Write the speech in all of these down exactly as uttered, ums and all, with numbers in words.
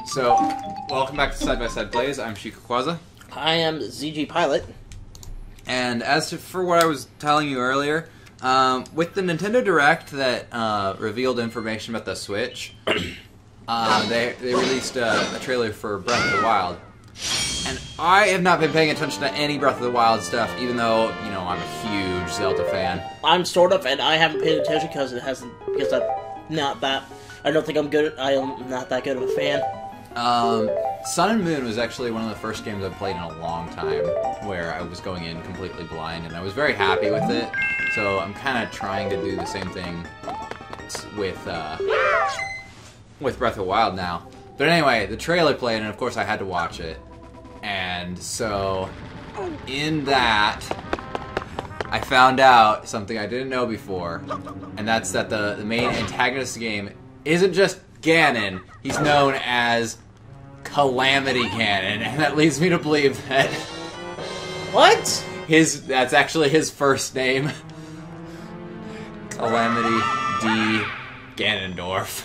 So, welcome back to Side by Side Plays. I'm Shikuquaza. I am ZGPilot. And as to, for what I was telling you earlier, um, with the Nintendo Direct that uh, revealed information about the Switch, uh, they, they released a, a trailer for Breath of the Wild. And I have not been paying attention to any Breath of the Wild stuff, even though, you know, I'm a huge Zelda fan. I'm sort of, and I haven't paid attention because it hasn't, because I'm not that, I don't think I'm good, I am not that good of a fan. Um, Sun and Moon was actually one of the first games I've played in a long time, where I was going in completely blind, and I was very happy with it, so I'm kind of trying to do the same thing with, uh, with Breath of the Wild now. But anyway, the trailer played, and of course I had to watch it, and so, in that, I found out something I didn't know before, and that's that the, the main antagonist of the game isn't just Ganon, he's known as Calamity Ganon, and that leads me to believe that... What? His, that's actually his first name. Calamity D. Ganondorf.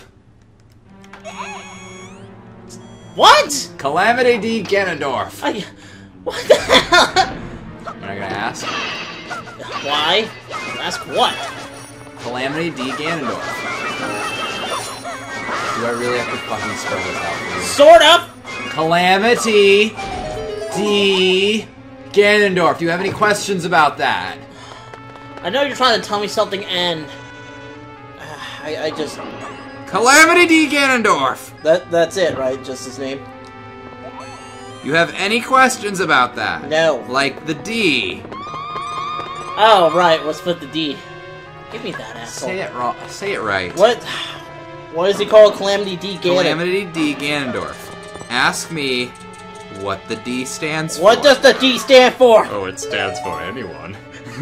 What? Calamity D. Ganondorf. I... What the hell? Am I gonna ask? Why? Ask what? Calamity D. Ganondorf. Do I really have to fucking spell this out for you? Sort of! Calamity D. Ganondorf. Do you have any questions about that? I know you're trying to tell me something, and... Uh, I, I just... Calamity D. Ganondorf! That, that's it, right? Just his name? You have any questions about that? No. Like the D. Oh, right. What's with the D? Give me that, asshole. Say it wrong. Say it right. What? What is he called? Calamity D. Ganon. Calamity D. Ganondorf. Ask me what the D stands for. What does the D stand for? Oh, it stands for anyone.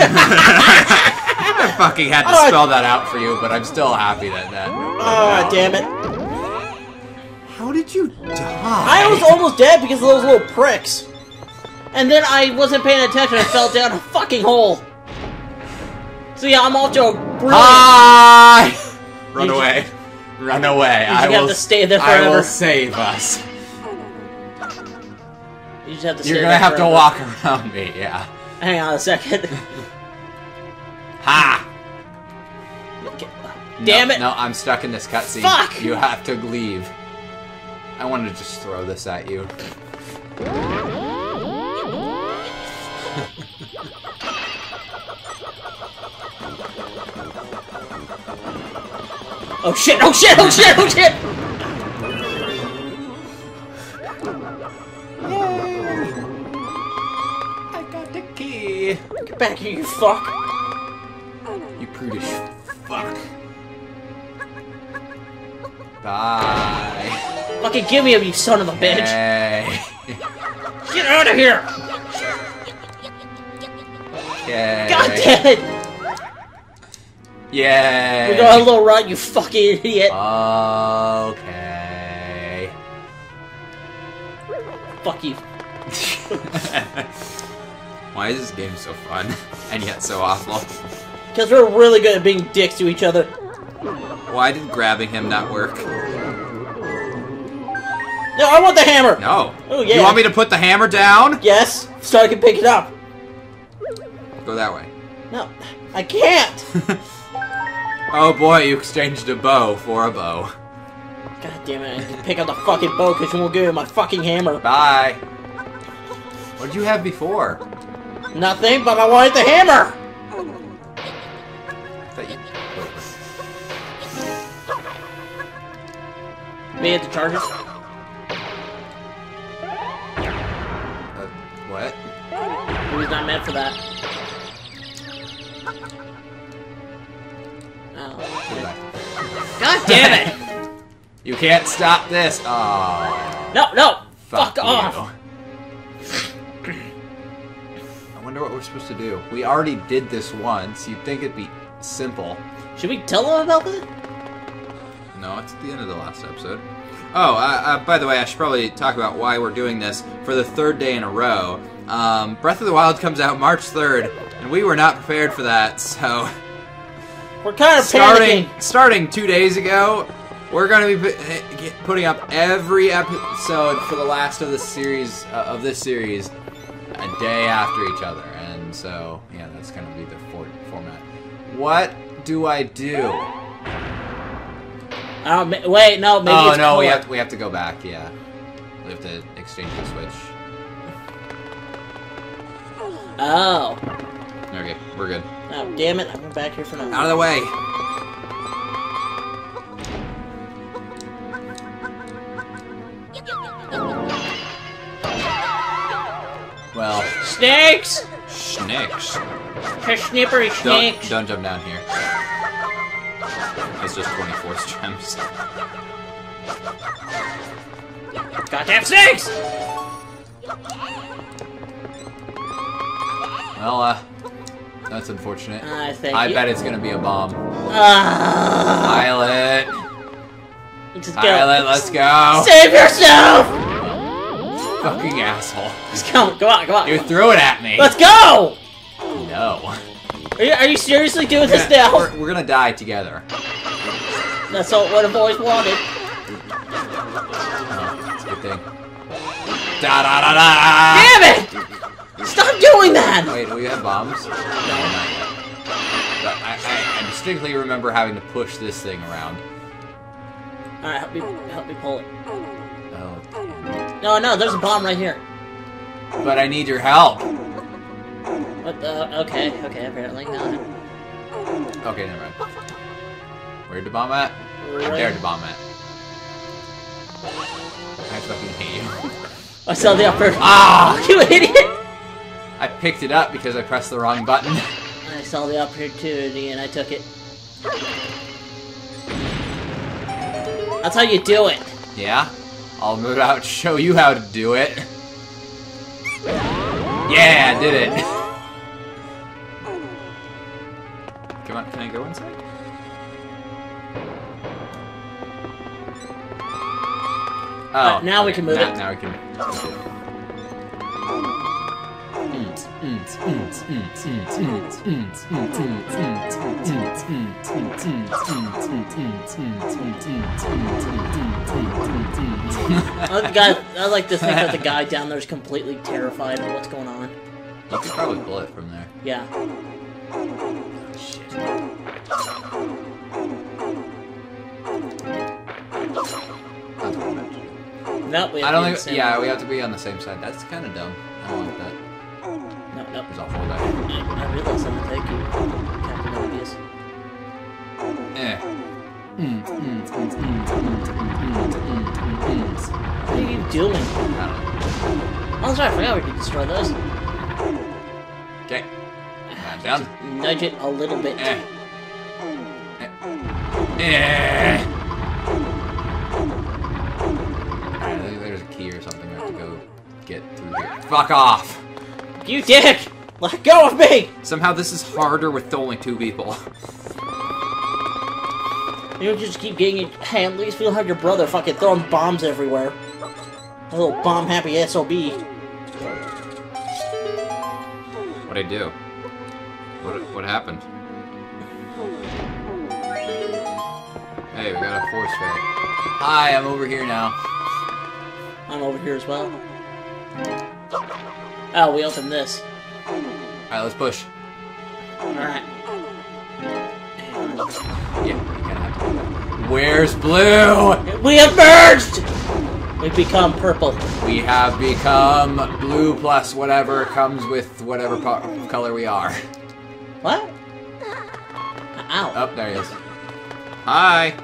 I fucking had to oh, spell that out for you, but I'm still happy that that... Ah, oh, damn it. How did you die? I was almost dead because of those little pricks. And then I wasn't paying attention and fell down a fucking hole. So yeah, I'm off to a brilliant... Hi! Run Did away. You... Run away. You I will, have to stay there forever. I will save us. You just have to stay You're there gonna have forever. to walk around me, yeah. Hang on a second. Ha! Okay. Damn no, it! No, I'm stuck in this cutscene. Fuck! You have to leave. I wanted to just throw this at you. Oh shit, oh shit, oh shit, oh shit! Yay! I got the key! Get back here, you fuck! You prudish fuck. Bye. Fucking give me him, you son of a bitch! Yay! Get out of here! Yay! God damn it! Yay! You're going a little right, you fucking idiot! Okay. Fuck you. Why is this game so fun, and yet so awful? Because we're really good at being dicks to each other. Why did grabbing him not work? No, I want the hammer! No. Oh, yeah. You want me to put the hammer down? Yes, so I can pick it up. Go that way. No, I can't! Oh boy, you exchanged a bow for a bow. God damn it, I can pick up the fucking bow because you won't give me my fucking hammer. Bye. What did you have before? Nothing, but I wanted the hammer! That you... Me at the charges? Uh, what? He was not meant for that. Oh. God damn it! You can't stop this. Oh. No, no! Fuck, Fuck off! I wonder what we're supposed to do. We already did this once. You'd think it'd be simple. Should we tell him about that? No, it's at the end of the last episode. Oh, uh, uh, by the way, I should probably talk about why we're doing this for the third day in a row. Um, Breath of the Wild comes out March third, and we were not prepared for that, so... We're kind of starting, panicking. Starting two days ago, We're gonna be put, get, putting up every episode for the last of the series uh, of this series a day after each other, and so yeah, that's gonna be the for format. What do I do? Uh, wait, no, maybe oh it's no, color. we have to, we have to go back. Yeah, we have to exchange the switch. Oh. Okay, we're good. Oh, damn it! I'm back here for now. Out of the way. Well, snakes. Snakes. Snippery snakes. Don't, don't jump down here. It's just twenty-four gems. Goddamn snakes! Well, uh, that's unfortunate. I think. I you... bet it's gonna be a bomb. Uh, Pilot. Just go. Pilot, let's go. Save yourself! Fucking asshole. Just come, come on, come on. You threw it at me. Let's go! No. Are you, are you seriously doing We're this gonna, now? We're, we're gonna die together. That's all, what I've always wanted. Oh, that's a good thing. Da da da da! Damn it! Stop doing that! Wait, do we have bombs? No, not yet. But I, I, I distinctly remember having to push this thing around. Alright, help me, help me pull it. Oh. No, no, there's a bomb right here. But I need your help. What the? Okay, okay, apparently not. Okay, never mind. Where'd the bomb at? Right. There's the bomb at. I fucking hate you. I saw the upper. Ah! You idiot! I picked it up because I pressed the wrong button. I saw the opportunity and I took it. That's how you do it. Yeah? I'll move out and show you how to do it. Yeah, I did it. Come on, can I go inside? Oh, Uh, now we okay, can move now, it. Now we can. I like, the guy, I like to think that the guy down there is completely terrified of what's going on. You could probably pull it from there. Yeah. Shit. Nope, we have I don't to be think. the Yeah, same. we have to be on the same side. That's kind of dumb. I don't like that. No, no. There's a hole there. I realize I'm thank you, Captain Obvious. Eh. What are you doing? I don't know. Oh, that's right, I forgot we could destroy those. Okay. I'm down. Nudge it a little bit. Eh. Eh. Eh. Alright, I think there's a key or something we have to go get through here. Fuck off! You dick! Let go of me! Somehow this is harder with only two people. You just keep getting it. Hey, at least we don't have your brother fucking throwing bombs everywhere. A little bomb happy S O B. What'd I do? What what happened? Hey, we got a force fair. Hi, I'm over here now. I'm over here as well. Oh, we opened this. Alright, let's push. Alright. Yeah, you kinda have to do that. Where's blue? We have merged! We've become purple. We have become blue plus whatever comes with whatever color we are. What? Ow. Oh, there he is. Hi!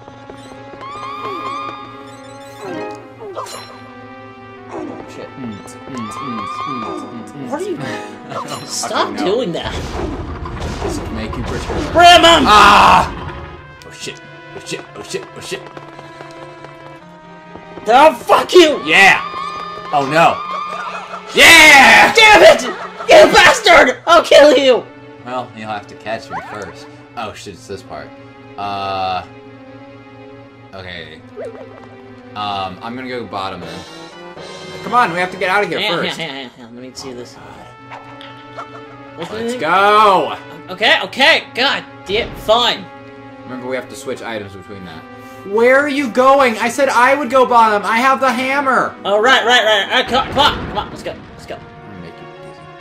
Shit. Mm, mm, mm, mm, mm, What are you... I don't Stop fucking know. doing that. This will make you perturbed. Ram him! Ah! Oh shit! Oh shit! Oh shit! Oh shit! Oh, fuck you! Yeah! Oh no! Yeah! Damn it! You bastard! I'll kill you! Well, you'll have to catch me first. Oh shit, it's this part. Uh... Okay. Um, I'm gonna go bottom then. Come on, we have to get out of here Yeah, first. yeah, yeah, yeah. Let me see this. Let's go! Okay, okay, god damn, fine. Remember, we have to switch items between that. Where are you going? I said I would go bottom. I have the hammer. Oh, right, right, right. All right, come, come on, come on, let's go, let's go. I'm gonna make you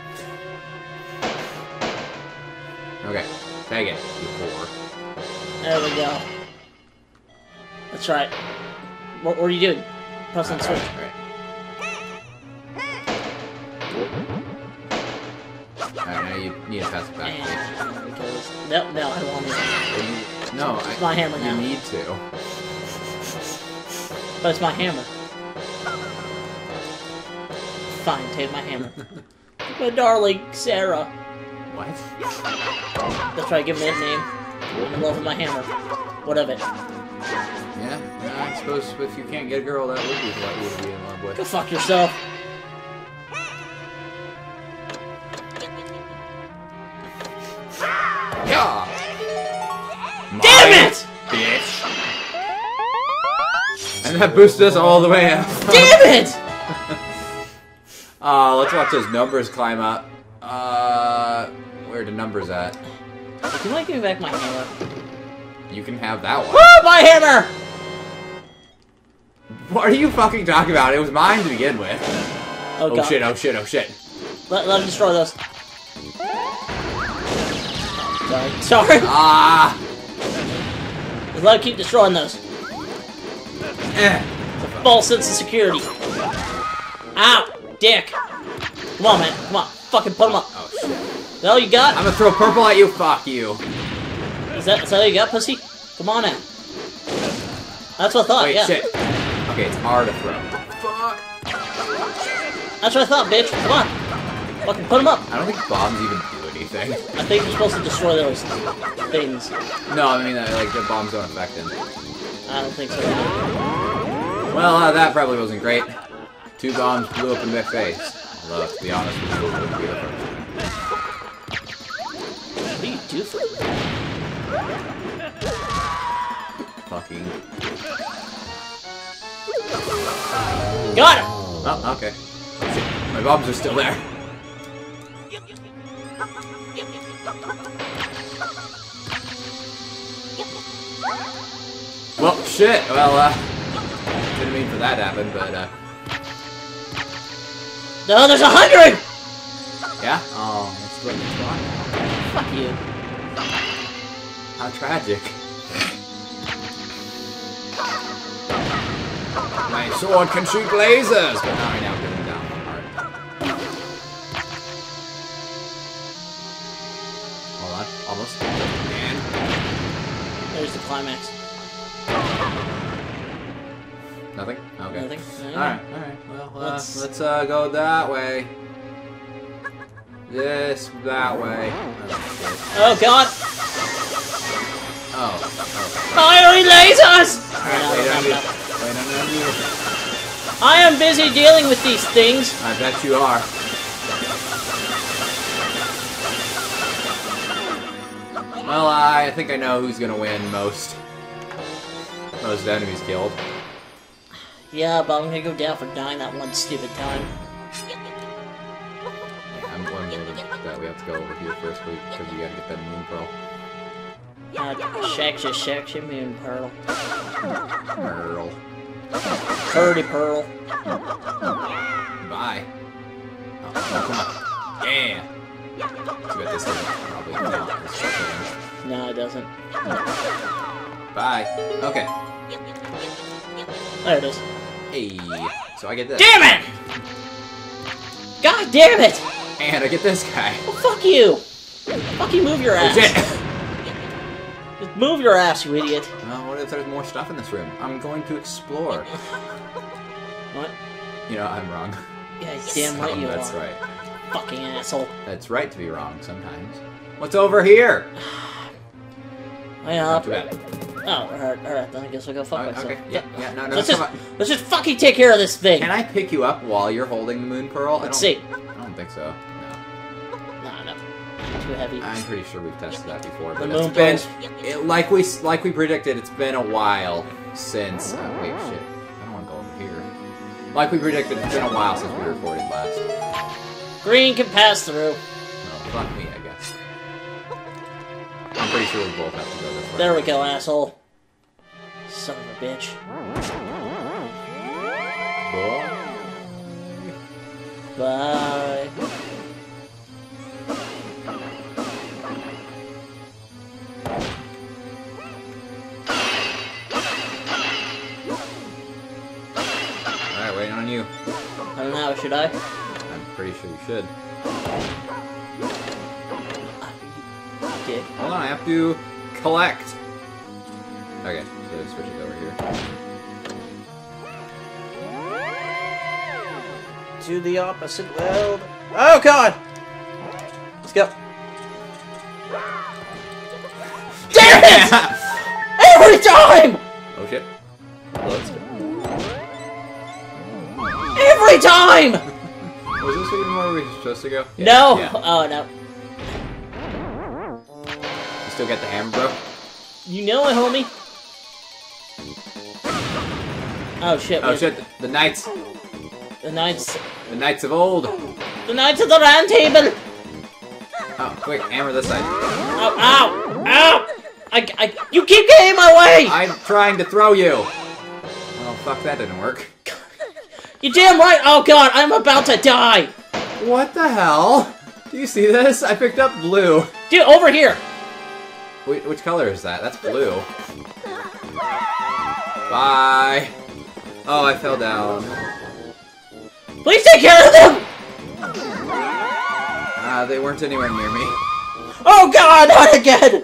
dizzy. Okay, take it, you whore. There we go. That's right. What, what are you doing? Press on the switch. Alright, alright. Now you need to pass it back. And because no, no, I don't want it. No, it's I, my hammer now. You need to. But it's my hammer. Fine, take my hammer. My darling Sarah. What? That's right, give me that name. I'm in love with my hammer. What of it? Yeah, yeah, I suppose if you can't get a girl, that would be what you would be in love with. Go fuck yourself. Yeah! Damn it! Bitch! And that boosted us all the way up. Damn it! Uh, let's watch those numbers climb up. Uh, where are the numbers at? Would you like to give me back my hammer? You can have that one. Woo! My hammer! What are you fucking talking about? It was mine to begin with. Oh, Oh, God. shit, oh shit, oh shit. Let, let him destroy those. Sorry. Sorry. Ah! Just let him keep destroying those. Eh. False sense of security. Ow! Dick! Come on, man. Come on. Fucking put him up. Oh shit. Is that all you got? I'm gonna throw purple at you, fuck you. Is that, is that all you got, pussy? Come on now. That's what I thought, Wait, yeah. shit. Okay, it's R to throw. Fuck. That's what I thought, bitch. Come on. Fucking put him up. I don't think bombs even do anything. I think you're supposed to destroy those things. No, I mean, uh, like, the bombs don't affect him. I don't think so. Well, uh, that probably wasn't great. Two bombs blew up in my face. Although, to be honest with you, it would be the first time. What do you do for it? Fucking. Got him! Oh, okay. Oh, shit. My bombs are still there. Well, shit. Well, uh, didn't mean for that to happen, but, uh. No, there's a hundred! Yeah? Oh, that's what it's gone now. Fuck you. How tragic. My sword can shoot lasers! But not right now, I'm getting down. Alright. Hold on. Almost. And. There's the climax. Nothing? Okay. Nothing? Alright, alright. Well, uh, Let's- let's uh, go that way. This, that way. Oh, God! Oh. Oh. Fiery lasers! Alright, No, wait no, on you. no. Wait on you. I am busy dealing with these things. I bet you are. Well, I think I know who's gonna win most. Most enemies killed. Yeah, but I'm gonna go down for dying that one stupid time. I'm wondering that we have to go over here first because we gotta get that moon pearl. Uh, Shaksha, Shaksha, Moon Pearl. Pearl. Purdy Pearl. Bye. Oh, oh, come on. Yeah. Too bad this doesn't probably count as something. No, it doesn't. Bye. Okay. There it is. Hey. So I get this. Damn it! God damn it! And I get this guy. Well, fuck you! Fuck you, move your Oh, ass. shit. Just move your ass, you idiot. Well, what if there's more stuff in this room? I'm going to explore. What? You know, I'm wrong. Yeah, damn right Um, you That's are. right. Fucking asshole. That's right to be wrong sometimes. What's over here? Yeah. Not too bad. Oh, alright, alright, then I guess I'll go fuck Oh, myself. okay, yeah, yeah, no, no, let's come just, on. let's just fucking take care of this thing. Can I pick you up while you're holding the moon pearl? Let's I see. don't, I don't think so. No. Nah, no. Too heavy. I'm pretty sure we've tested that before, The but moon it's been, pearls. it, like we like we predicted, it's been a while since. Oh, wait, shit. I don't want to go over here. Like we predicted, it's been a while since we recorded last. Green can pass through. Oh, fuck me, I guess. I'm pretty sure we both have to go this way. There we go, asshole. son of a bitch. Bye. Bye. Alright, waiting on you. I don't know, should I? I'm pretty sure you should. Dick. Hold on, I have to collect. Okay, so switch it over here. To the opposite world. Oh god! Let's go. Damn it! Every time! Oh shit. Let's go. Every time! Was this even where we were supposed to go? Yeah. No! Yeah. Oh no. You still got the hammer, bro? You know it, homie. Oh shit. Oh wait. shit, the knights. The knights. The knights of old. The knights of the round table! Oh, quick, hammer this side. Ow, ow! Ow! I, I, you keep getting in my way! I'm trying to throw you. Oh, fuck, that didn't work. You damn right! Oh god, I'm about to die! What the hell? Do you see this? I picked up blue. Dude, over here! Wait, which color is that? That's blue. Bye. Oh, I fell down. Please take care of them! Ah, uh, they weren't anywhere near me. Oh god, not again!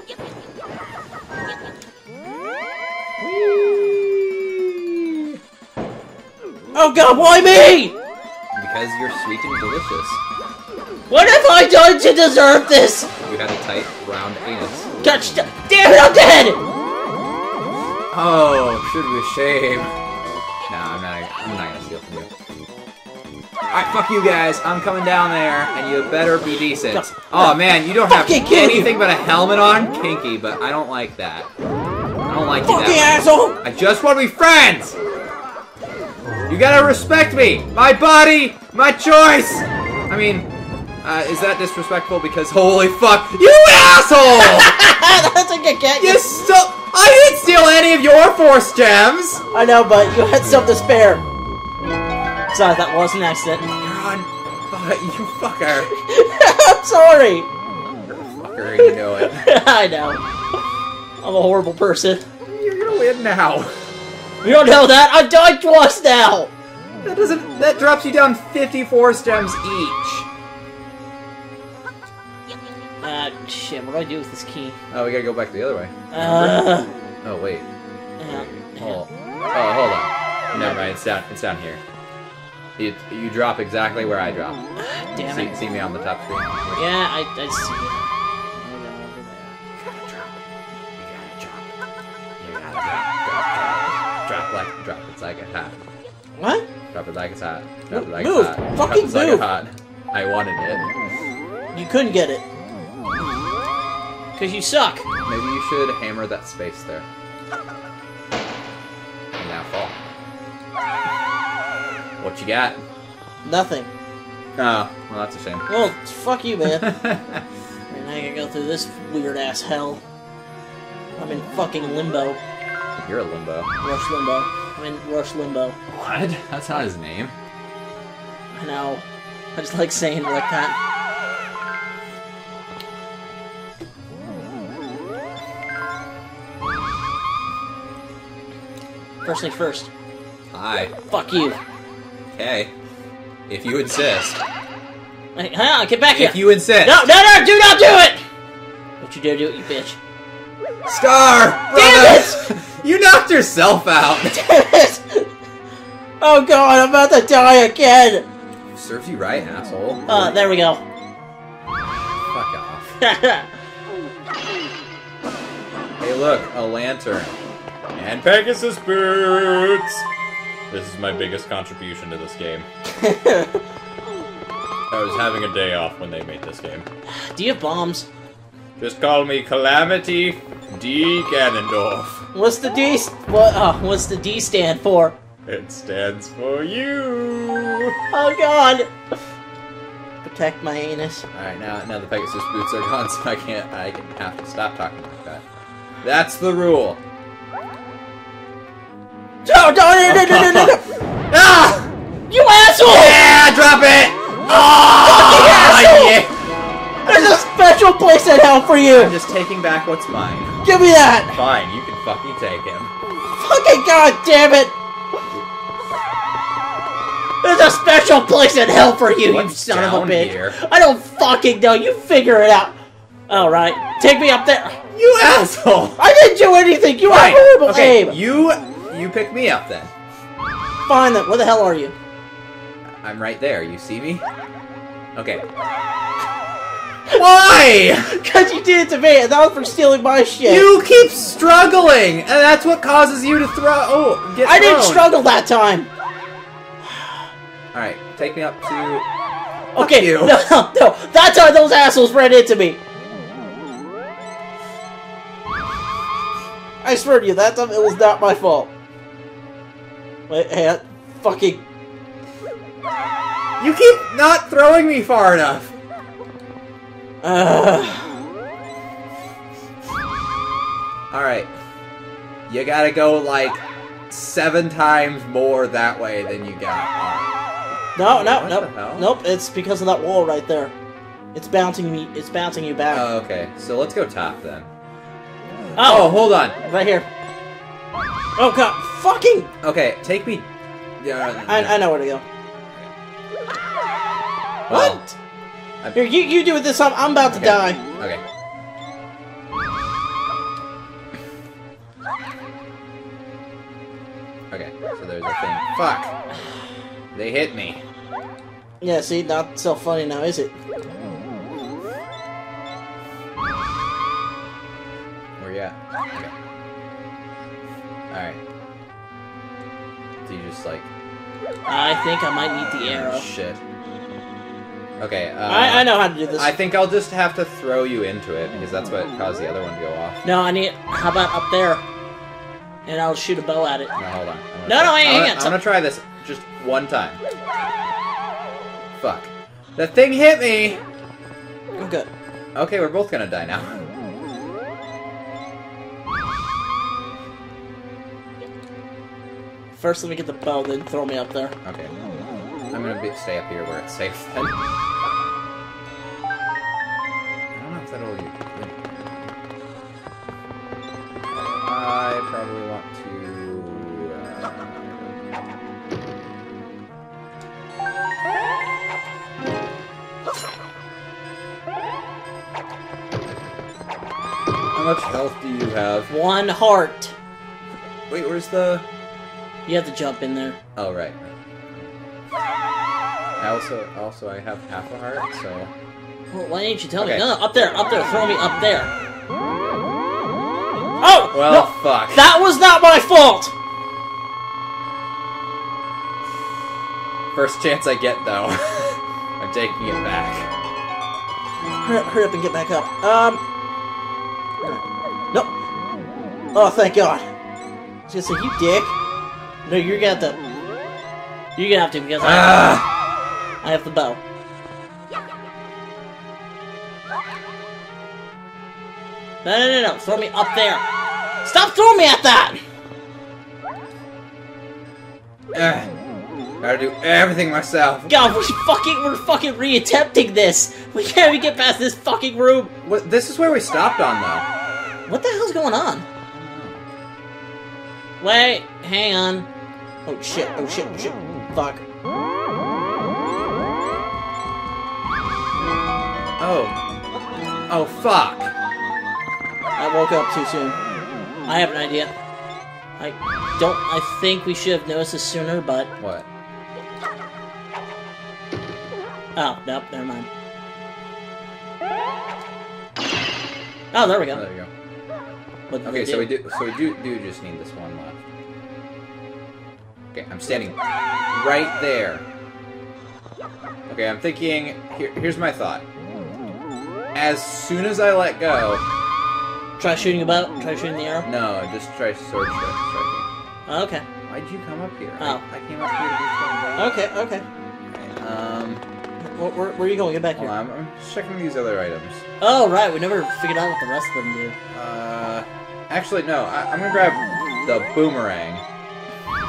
Oh god, why me? Because you're sweet and delicious. What have I done to deserve this? You had a tight, round anus. Touch! Damn it, I'm dead! Oh, should be a shame. Nah, I'm not. I'm not gonna steal from you. Alright, fuck you guys. I'm coming down there, and you better be decent. Oh man, you don't have anything but a helmet on. Kinky, but I don't like that. I don't like you Fucking that asshole! much. I just want to be friends. You gotta respect me! My body! My choice! I mean, uh, is that disrespectful? Because holy fuck, you asshole! That's a good get. You stole- I didn't steal any of your force gems! I know, but you had some to spare. Sorry, that was an accident. You're on- fuck, you fucker. I'm sorry! You're a fucker and you know it. I know. I'm a horrible person. You're gonna win now. You don't know that? I died twice now! That doesn't- that drops you down fifty force gems each. Uh, shit, what do I do with this key? Oh, we gotta go back the other way. Uh... Oh, wait. Yeah, Oh, oh, hold on. Never mind, it's down, it's down here. You, you drop exactly where I drop. Damn see, it. see me on the top screen? Yeah, I, I see You gotta drop. You gotta drop. Drop, drop, drop. Drop like, drop it's like a hat. it. What? Drop it like it's hot. Drop it like Move. it's hot. Fucking drop it move. like it's hot. I wanted it. You couldn't get it. Because you suck. Maybe you should hammer that space there. And now fall. What you got? Nothing. Oh, well that's a shame. Well, fuck you, man. And I gotta go through this weird-ass hell. I'm in fucking limbo. You're a limbo. Rush limbo. I'm in rush limbo. What? That's not his name. I know. I just like saying it like that. First thing first. Hi. Fuck you. Okay. If you insist. Hey, hang on, get back here. If you insist. No, no, no, do not do it! Don't you dare do it, you bitch. Star! Damn Brother! You knocked yourself out! Damn it! Oh god, I'm about to die again! Serves you right, asshole. Uh, there we go. Fuck off. Hey look, a lantern. And Pegasus boots! This is my biggest contribution to this game. I was having a day off when they made this game. Do you have bombs? Just call me Calamity D. Ganondorf. What's the D? What? Uh, what's the D stand for? It stands for you. Oh god! Protect my anus. Alright, now now the Pegasus boots are gone, so I can't I have to stop talking like that. That's the rule. No, no, no, no, no, no, no, no. Ah! You asshole! Yeah, drop it! Fucking asshole! Yeah. There's a special place in hell for you! I'm just taking back what's mine. Give me that! Fine, you can fucking take him. Fucking goddamn it! There's a special place in hell for you, What's you son of a down bitch! here? I don't fucking know, you figure it out! Alright, take me up there! You asshole! I didn't do anything! You Fine. are horrible Okay, aim! you you pick me up then. Fine then, where the hell are you? I'm right there. You see me? Okay. Why? Because you did it to me, and that was for stealing my shit! You keep struggling, and that's what causes you to throw. Oh, get I didn't thrown. struggle that time! All right, take me up to. Okay, you. no, no, no, that time those assholes ran into me! I swear to you, that time it was not my fault. Wait, hey, I fucking... You keep not throwing me far enough. Uh... Alright. You gotta go like seven times more that way than you got. No, no, What no, the hell? nope, it's because of that wall right there. It's bouncing me, it's bouncing you back. Oh, okay. So let's go top then. Oh, Oh, hold on. right here. Oh god, fucking... Okay, take me. Yeah. I, I know where to go. Well, What? I- Here, you, you do it this time, I'm about to Okay. die. Okay. Okay, so there's a thing. Fuck! They hit me. Yeah, see, not so funny now, is it? Where you at? Okay. Alright. Do you just like... I think I might need the arrow. Shit. Okay, uh... I, I know how to do this. I think I'll just have to throw you into it, because that's what caused the other one to go off. No, I need... How about up there? And I'll shoot a bow at it. No, hold on. I'm gonna No, try- no, hang I'm on, gonna- hang on. I'm gonna try this just one time. Fuck. The thing hit me! I'm good. Okay, we're both gonna die now. First, let me get the bow, then throw me up there. Okay. I'm gonna be, stay up here where it's safe then. I don't know if that'll... I probably want to... Uh... How much health do you have? One heart. Wait, where's the... You have to jump in there. Oh, right. I also, also, I have half a heart, so... Well, why didn't you tell Okay. me? No, no, up there, up there. Throw me up there. Oh! Well, no, fuck. that was not my fault! First chance I get, though. I'm taking it back. Hurry up, hurry up and get back up. Um... No. Oh, thank God. I was gonna say, you dick. No, you're gonna have to... You're gonna have to, because I, Ah! I have the bow. No, no, no, no. Throw me up there. Stop throwing me at that! Ugh. Gotta do everything myself. God, we're fucking, we're fucking re-attempting this. We can't even get past this fucking room. What, this is where we stopped on, though. What the hell's going on? Wait, hang on. Oh shit, oh shit, oh shit. Fuck. Oh. Oh, fuck. I woke up too soon. I have an idea. I don't, I think we should have noticed this sooner, but... What? Oh, nope, never mind. Oh, there we Oh, go. there you go. What did Okay, they so we do, so we do, do just need this one left. Okay, I'm standing right there. Okay, I'm thinking, here, here's my thought. As soon as I let go... Try shooting a bow? Try shooting the arrow? No, just try sword strike, striking. Oh, okay. Why'd you come up here? Oh. I, I came up here to do something. Okay, okay. Okay, um... Where, where, where are you going? Get back Hold here. on, I'm, I'm just checking these other items. Oh, right, we never figured out what the rest of them do. Uh... Actually, no, I, I'm gonna grab the boomerang.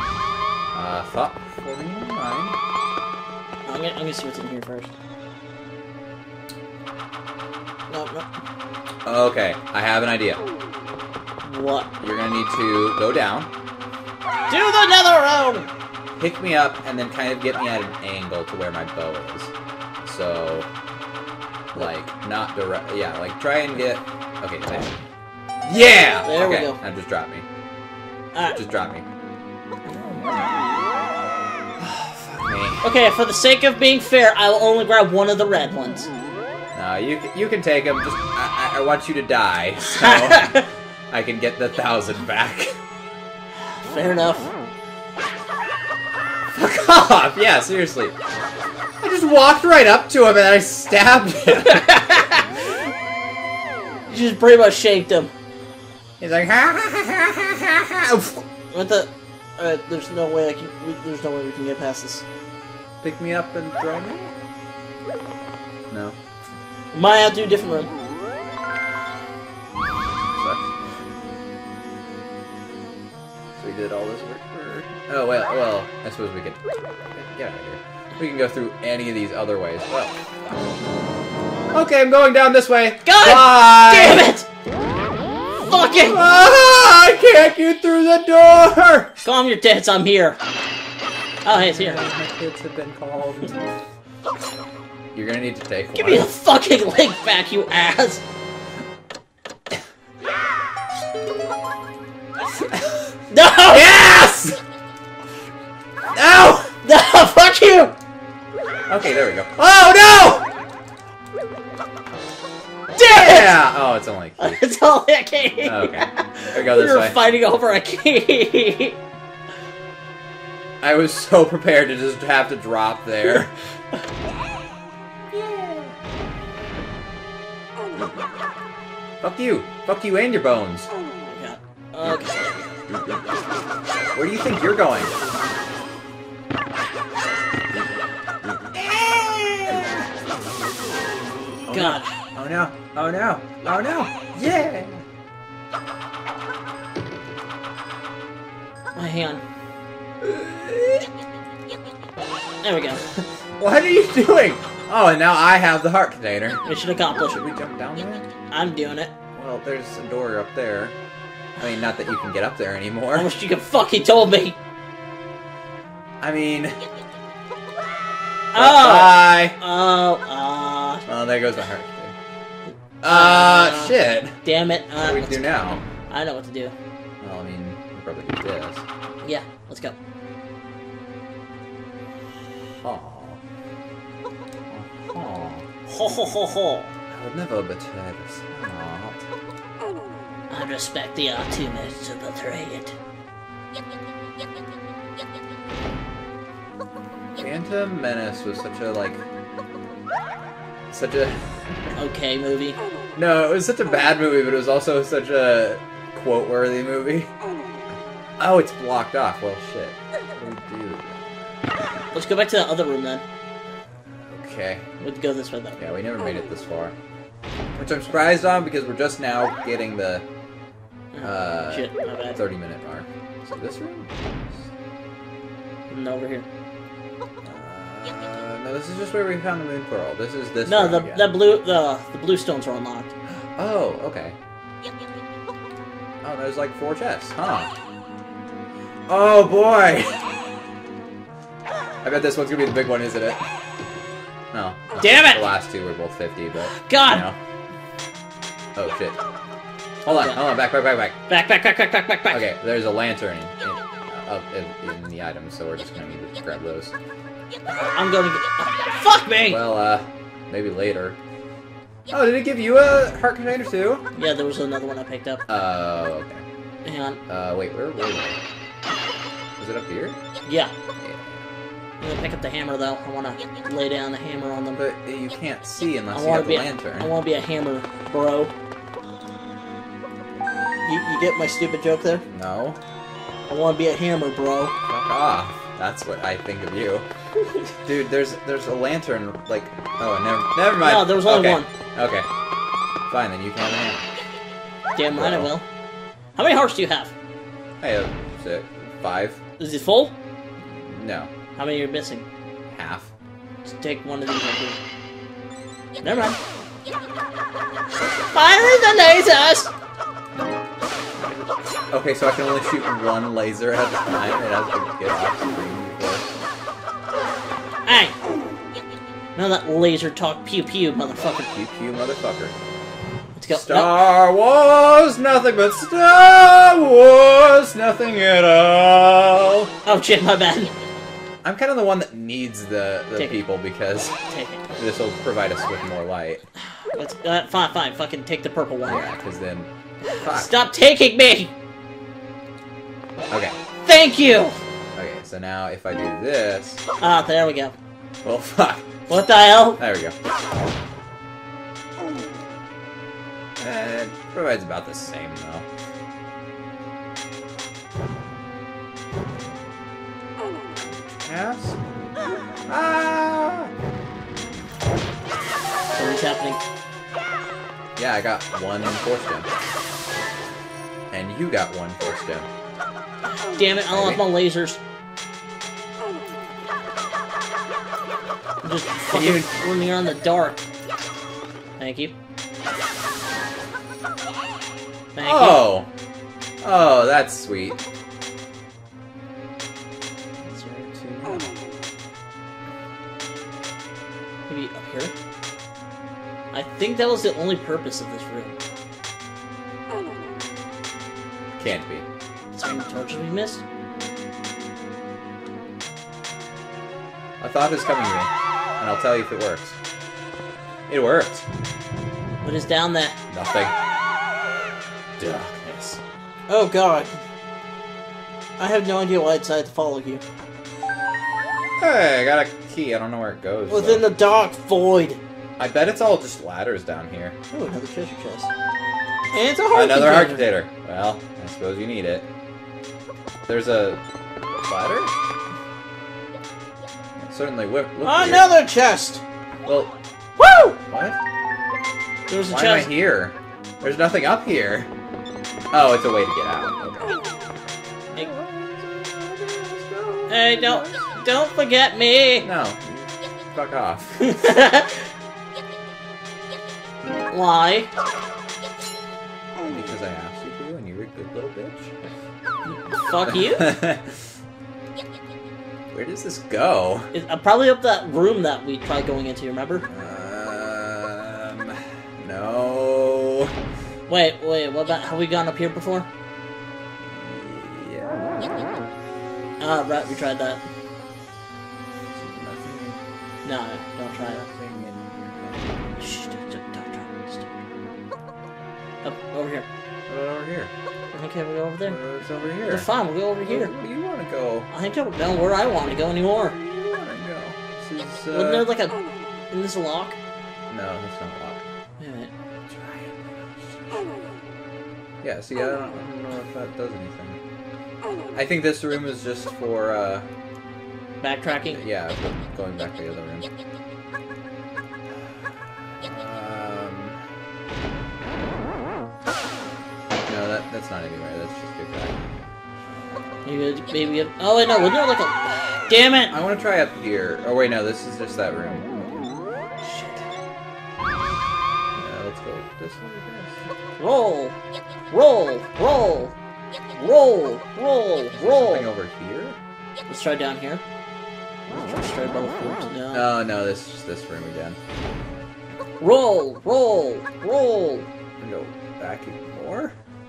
up for me. Fine. I'm gonna, I'm gonna see what's in here first. No, no. Okay, I have an idea. What? You're gonna need to go down. Do the nether round! Pick me up, and then kind of get me at an angle to where my bow is. So, like, not direct. Yeah, like, try and get. Okay, there. Yeah! There okay, we go. now just drop me. Alright. Just drop me. Fuck me. Okay, for the sake of being fair, I will only grab one of the red ones. No, you, you can take them. Just, I, I want you to die, so I can get the thousand back. Fair enough. Fuck off! Yeah, seriously. I just walked right up to him and I stabbed him. You just pretty much shaked him. He's like, ha ha ha ha ha ha. What the? Uh, there's no way I can. We, there's no way we can get past this. Pick me up and throw me? No. We might have to do a different room. Sucks. So we did all this work for... Oh, well, well, I suppose we could... Get out of here. We can go through any of these other ways. Well... Okay, I'm going down this way. God Bye! damn it! Fucking... Ah, I can't get through the door! Calm your tits, I'm here. Oh, hey, it's here. My kids have been called. You're gonna need to take Give one. me the fucking link back, you ass! No! Yes! No! No, fuck you! Okay, there we go. Oh, no! Damn it! Yeah! Oh, it's only a key. It's only a key. Okay. There we go We this were way. fighting over a key. I was so prepared to just have to drop there. Fuck you. Fuck you and your bones. Yeah. Okay. Where do you think you're going? God. Oh no. Oh no. Oh no. Yeah! My hand. There we go. What are you doing? Oh, and now I have the heart container. Mission accomplished. Should we jump down there? I'm doing it. Well, there's a door up there. I mean, not that you can get up there anymore. I wish you could fucking told me. I mean... Oh. Bye! Oh, uh... Oh, there goes my heart container. Uh, Uh, shit. Damn it. Uh, What do we let's- do now? I know what to do. Well, I mean, we probably do this. Yeah, let's go. Oh. Oh. Ho ho ho ho. I would never betray the smart. I respect the opportunity to betray it. Phantom Menace was such a, like... Such a... Okay, movie. No, it was such a bad movie, but it was also such a quote-worthy movie. Oh, it's blocked off. Well, shit. What do we do? Let's go back to the other room then. Okay. We'll go this way though. Yeah, we never made it this far. Which I'm surprised on, because we're just now getting the... Uh, Shit, my bad. thirty minute mark. So this room? And over here. Uh, no, this is just where we found the moon pearl. This is this No, room the again. the blue the the blue stones are unlocked. Oh, okay. Oh, there's like four chests, huh? Oh boy! I bet this one's gonna be the big one, isn't it? No. Damn it! The last two were both fifty, but... God! You know. Oh, shit. Hold on, Yeah. hold on, back, back, back, back. Back, back, back, back, back, back, back. Okay, there's a lantern in, in, up in, in the items, so we're just gonna need to grab those. I'm gonna get... Fuck me! Well, uh, maybe later. Oh, did it give you a heart container too? Yeah, there was another one I picked up. Oh, okay. Hang on. Uh, wait, where were we? Was it up here? Yeah. Yeah. I'm gonna pick up the hammer though. I wanna lay down the hammer on them. But you can't see unless I you wanna have be the a, lantern. I wanna be a hammer, bro. You, you get my stupid joke there? No. I wanna be a hammer, bro. Fuck off. That's what I think of you. Dude, there's there's a lantern, like... Oh, never, never mind. No, there was only okay. one. Okay. Fine, then you can have a hammer. Damn right I Bro. will. How many hearts do you have? I have six, five. Is it full? No. How many are you missing? Half. Just take one of these. Right here. Never mind. Fire the lasers! Okay, so I can only shoot one laser at a time. It has to get off screen before. Hey! None of that laser talk pew pew, motherfucker. Pew pew, motherfucker. Let's go. Star nope. Wars, nothing but Star Wars, nothing at all. Oh shit, my bad. I'm kind of the one that needs the, the take people it. because take it. This will provide us with more light. Let's, uh, fine, fine, fucking take the purple one. Yeah, because then... Fuck. Stop taking me! Okay. Thank you! Okay, so now if I do this... Ah, there we go. Well, fuck. What the hell? There we go. It provides about the same, though. Yes? Ah! What's happening? Yeah, I got one force gem. And you got one force gem. Damn it, I lost my lasers. I'm just fucking you... running around in the dark. Thank you. Thank oh! You. Oh, that's sweet. Maybe up here? I think that was the only purpose of this room. Can't be. Is there any torches we missed? A thought is coming to me, and I'll tell you if it works. It worked. What is down there? Nothing. Darkness. Oh god. I have no idea why I decided to follow you. Hey, I got a key. I don't know where it goes. Within though. the dark void. I bet it's all just ladders down here. Oh, another treasure chest. And it's a heart Another container. heart container. Well, I suppose you need it. There's a ladder? Certainly. Look, look Another weird. Chest. Well, woo! What? There's a Why chest. am I here? There's nothing up here. Oh, it's a way to get out. Okay. Hey, don't, don't forget me. No. Fuck off. Why? Because I asked you to, and you're a good little bitch. Fuck you. Where does this go? It's, uh, probably up that room that we tried going into, remember? Um, no. Wait, wait, what about, have we gone up here before? Yeah. Ah, right, we tried that. Nothing. No, don't try it. Nothing in Shh, don't, don't, don't try it. Up, over here. What about over here? Okay, we'll go over there. What's over here? We're fine, we'll go over here. Where do you want to go? I don't know where I want to go anymore. Where do you want to go? This is, uh... Wasn't there like a... Isn't this a lock? No, that's not a lock. Wait a minute. Yeah, see, I don't, I don't know if that does anything. I think this room is just for, uh... Backtracking? Yeah, going back to the other room. Um... No, that, that's not anywhere. That's just good back. Maybe, maybe... It, oh, wait, no, wasn't there like a... Damn it! I want to try up here. Oh, wait, no, this is just that room. Shit. Yeah, let's go this way, I guess. Roll! Roll! Roll! Roll! Roll! Roll! Something over here? Let's try down here. Let's try both rooms. No. No, no, this is just this room again. Roll! Roll! Roll! And go back even more?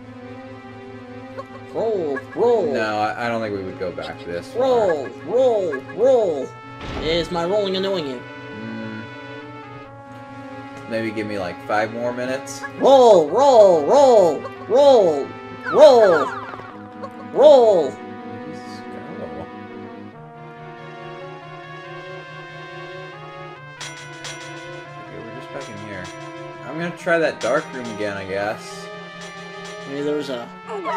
Roll! Roll! No, I, I don't think we would go back this far. Roll! Roll! Roll! Is my rolling annoying you? Mm, maybe give me like five more minutes. Roll! Roll! Roll! Roll! Roll! Roll! Jesus, go. Okay, we're just back in here. I'm gonna try that dark room again, I guess. Maybe there's a...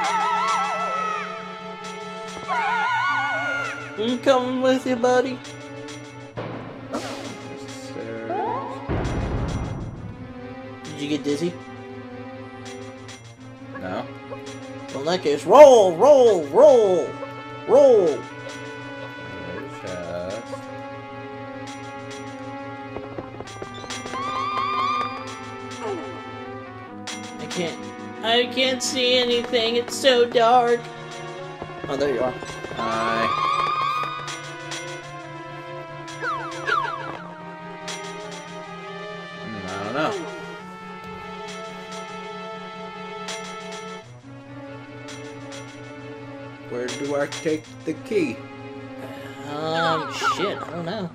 I'm coming with you, buddy. Stairs. Did you get dizzy? No? Well, in that case, roll, roll, roll, roll. Where's can't... I can't see anything. It's so dark. Oh, there you are. Hi. Hmm, I don't know. Where do I take the key? Um, shit, I don't know.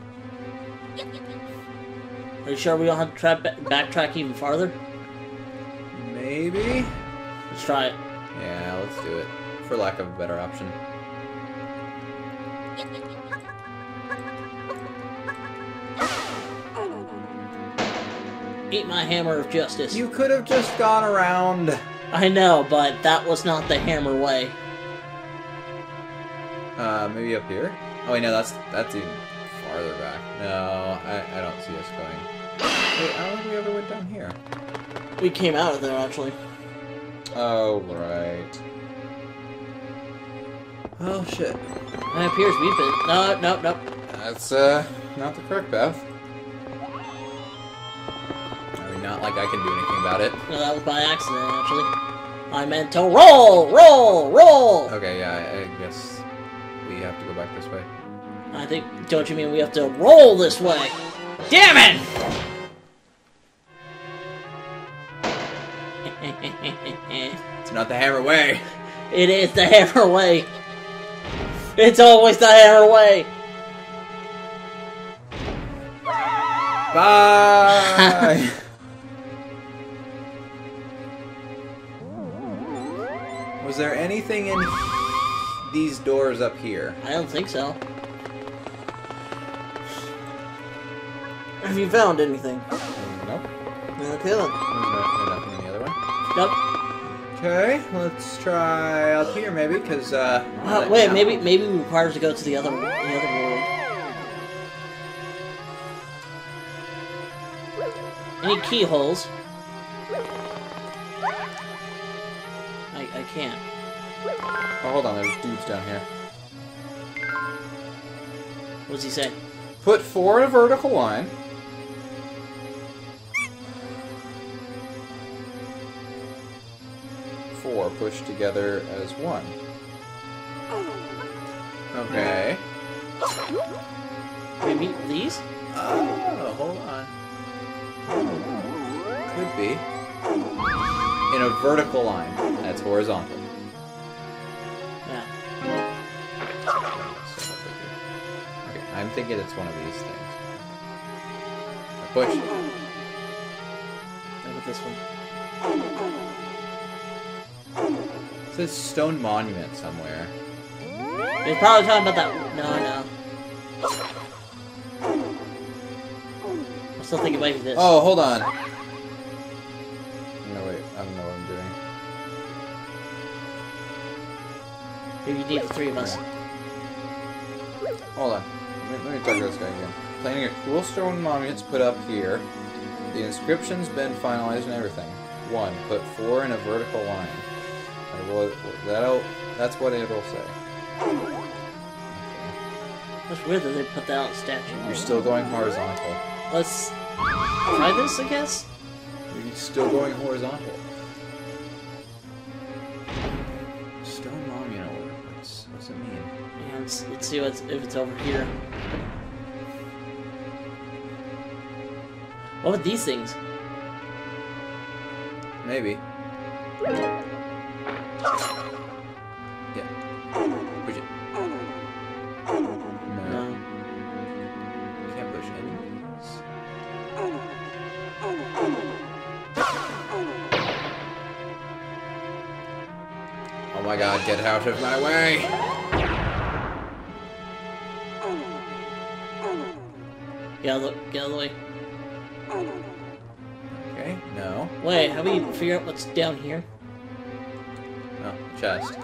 Are you sure we don't have to try ba backtrack even farther? Maybe? Let's try it. Yeah, let's do it. For lack of a better option. Eat my hammer of justice. You could have just gone around. I know, but that was not the hammer way. Uh, maybe up here? Oh wait, no, that's that's even farther back. No, I, I don't see us going. Wait, I don't think we ever went down here. We came out of there, actually. Oh, right. Oh, shit. It appears we've been... No, no, no. That's, uh, not the correct path. I mean, not like I can do anything about it. No, that was by accident, actually. I meant to roll, roll, roll! Okay, yeah, I, I guess we have to go back this way. I think... Don't you mean we have to roll this way? Damn it! It's not the hammer way. It is the hammer way. It's always the hammer way. Bye! Was there anything in these doors up here? I don't think so. Have you found anything? Nope. Okay then. There's no, nothing in the other one. Nope. Okay, let's try up here maybe, because, uh... Uh, wait, maybe maybe we require to go to the other the other world. Any keyholes? I I can't. Oh, hold on, there's dudes down here. What's he say? Put four in a vertical line. Four pushed together as one. Okay. Maybe these? Oh, hold on. Could be. In a vertical line. That's horizontal. Yeah. Okay, I'm thinking it's one of these things. I push. Look at this one. It says stone monument somewhere. He's probably talking about that. No, no. I'm still thinking maybe this. Oh, hold on. No, wait. I don't know what I'm doing. Maybe you need the three of us. Hold on. Let me, let me talk to this guy again. Planning a cool stone monument to put up here. The inscription's been finalized and everything. One, put four in a vertical line. Will, that'll, that's what it'll say. Okay. That's weird that they put that on the statue. You're still going horizontal. Let's try this, I guess? You're still going horizontal. Stone monument. What's, what's it mean? Yeah, let's, let's see what's, if it's over here. What are these things? Maybe. Yeah. Push it. No. No. Can't push enemies. Oh my god, get out of my way! Get out of the, get out of the way. Okay, no. Wait, how do we figure out what's down here? Oh, chest.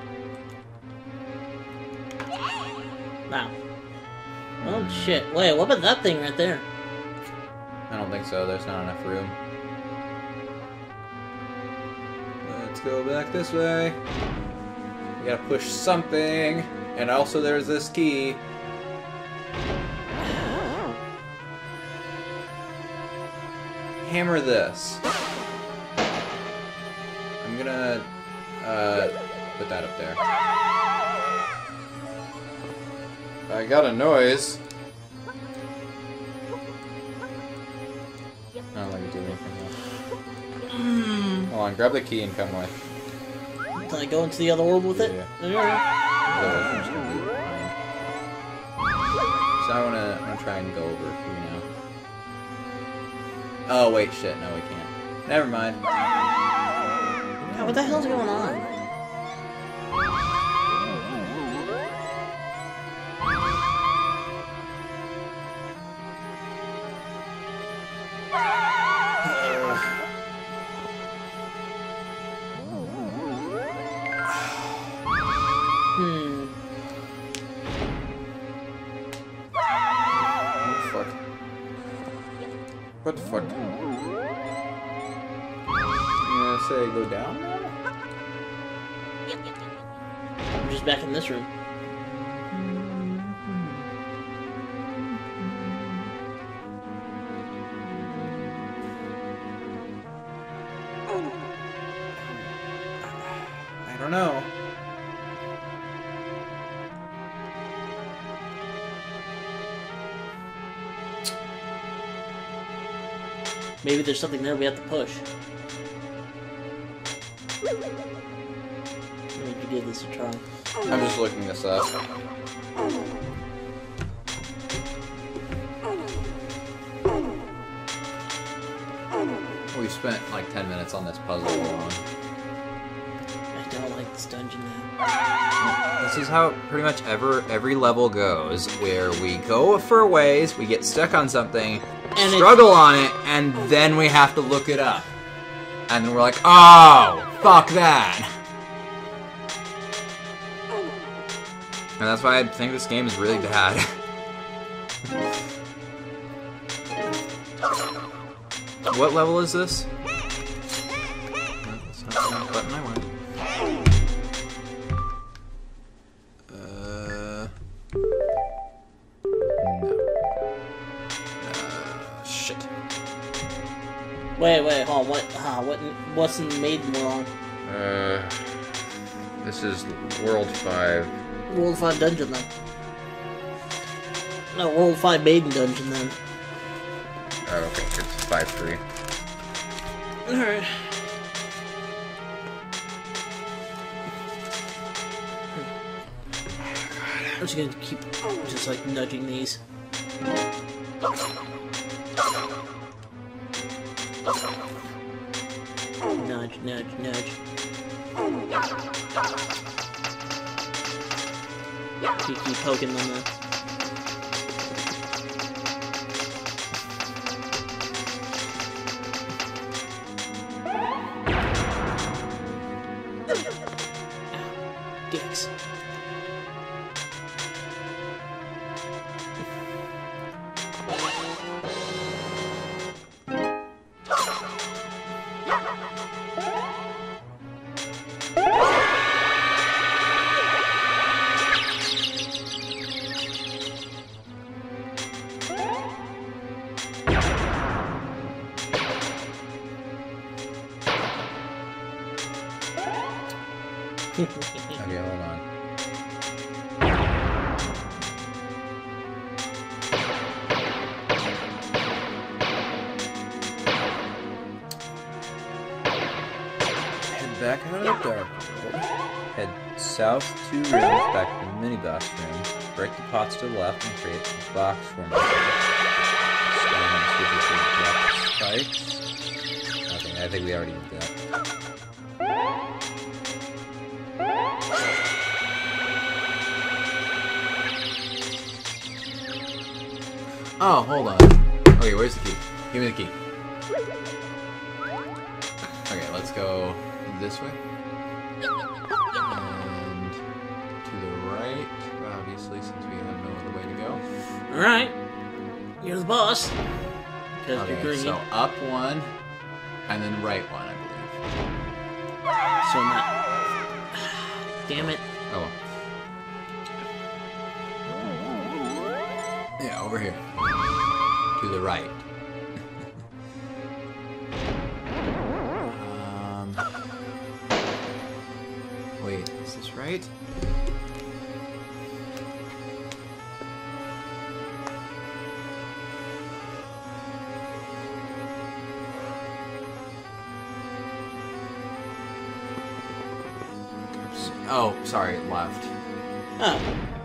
Wow. Oh shit. Wait, what about that thing right there? I don't think so, there's not enough room. Let's go back this way. We gotta push something. And also there's this key. Hammer this. Uh, put that up there. I got a noise. I don't like to do anything else. Mm. Hold on, grab the key and come with. Can I go into the other world with it? Yeah. Alright. Otherwise, I'm just gonna leave it behind. So I wanna, I'm gonna try and go over here now. Oh wait, shit, no we can't. Never mind. God, what the hell's going on? Hmm. What the fuck? What the fuck? You gonna say go down now? I'm just back in this room. I don't know. Maybe there's something there we have to push. Let me give this a try. I'm just looking this up. We've spent like ten minutes on this puzzle alone. I don't like this dungeon now. This is how pretty much ever every level goes, where we go for a ways, we get stuck on something, And struggle on it, and then we have to look it up. And then we're like, oh, fuck that. And that's why I think this game is really bad. What level is this? No, that's not the button I wanted. Uh, no. Uh, shit. Wait, wait, hold on. What? Huh, what? What's in the maiden world? Uh, this is World five. World five dungeon then. No, World five maiden dungeon then. Oh, okay, it's five three. Alright. I'm just gonna keep just like nudging these. Nudge, nudge, nudge. Keep, keep poking them though. Dicks. Okay, hold on. Head back out of the dark world. Head south two rooms back to the mini boss room. Break the pots to the left and create the box formation. Spikes. Okay, I think we already did that. Oh, hold on. Okay, where's the key? Give me the key. Okay, let's go this way. And to the right, obviously, since we have no other way to go. Alright. You're the boss. Because you're Okay, green. so up one, and then right one, I believe. So not. Damn it. Oh. Yeah, over here. To the right. um, right? Oh, sorry, left. Oh.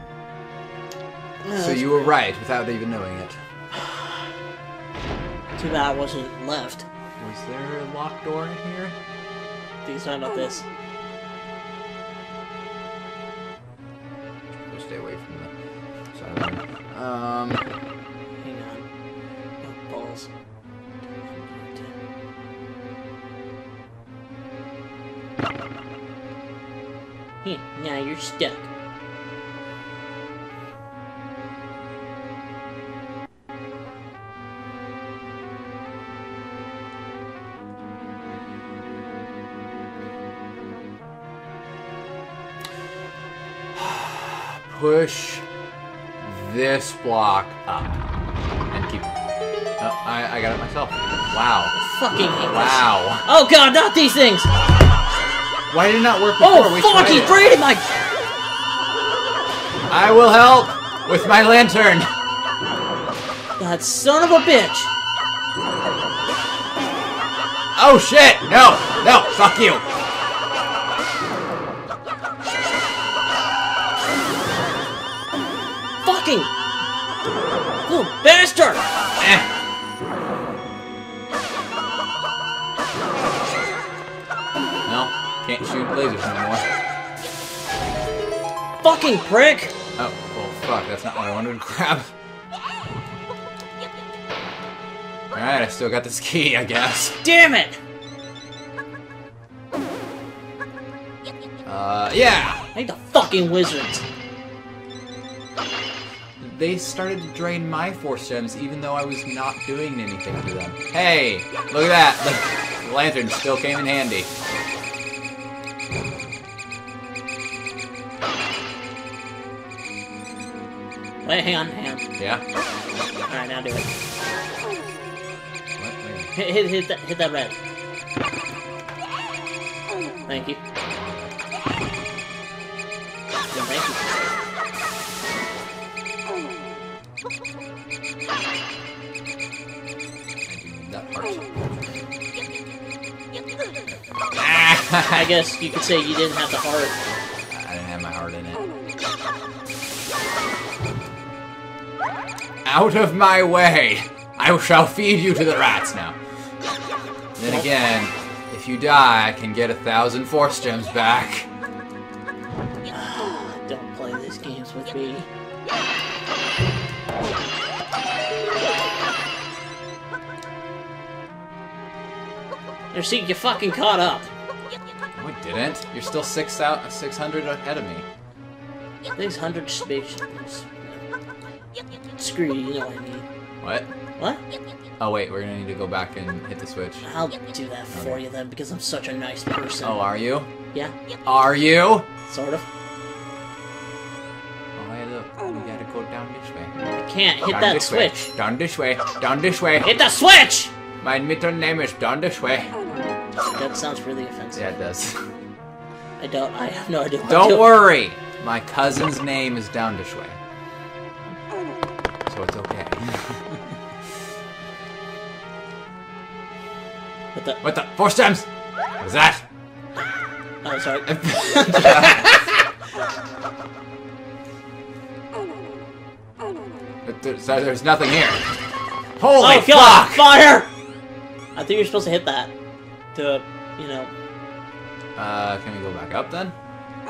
So you were right without even knowing it. Too bad I wasn't left. Was there a locked door in here? Please not about this. We'll stay away from the side. Um. Hang on. Oh, balls. Here, now you're stuck. Push this block up and keep. Oh, I, I got it myself. Wow. I fucking hate Wow. this. Oh god, not these things! Why did it not work before? Oh we fuck, tried he it. braided my... I will help with my lantern. God, son of a bitch! Oh shit! No! No! Fuck you! Fucking... little bastard! Eh. No, can't shoot lasers anymore. Fucking prick! Oh, well, fuck, that's not what I wanted to grab. Alright, I still got this key, I guess. Damn it! Uh, yeah! I hate the fucking wizards. They started to drain my force gems even though I was not doing anything to them. Hey! Look at that! The, the lantern still came in handy. Wait, hang on, hang on. Yeah? Alright, now do it. What? Where? Hit, hit, hit that, hit that red. Thank you. Yeah, thank you. That part. I guess you could say you didn't have the heart. I didn't have my heart in it. Out of my way! I shall feed you to the rats now. Then again, if you die, I can get a thousand force gems back. Don't play these games with me. You see, you fucking caught up. No, I didn't. You're still six out, six hundred ahead of me. These hundred space. Screw you, you know what I mean. What? What? Oh wait, we're gonna need to go back and hit the switch. I'll do that for you then, because I'm such a nice person. Oh, are you? Yeah, Are you? sort of. Oh, hey, look. We gotta go down this way. I can't hit Down that this switch. Way. Down this way. Down this way. Hit the switch! My middle name is down this way. That sounds really offensive. Yeah, it does. I don't. I have no idea. What Don't to do. worry. My cousin's name is down this way. So it's okay. What the? What the? Force gems! What is that? Oh, sorry. But there's, there's nothing here. Holy Oh god! fuck! Fire! I think you're supposed to hit that to, you know. Uh, can we go back up then?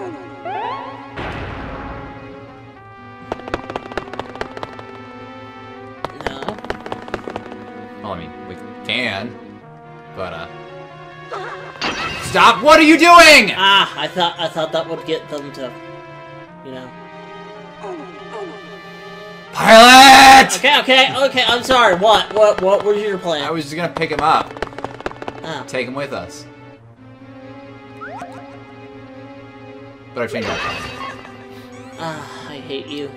No. Well, I mean, we can, but uh. Stop! What are you doing? Ah, I thought I thought that would get them to, you know. Pilot! Okay, okay, okay. I'm sorry. What? What? What was your plan? I was just gonna pick him up, Oh. take him with us. But I changed my plan. Ah, I hate you.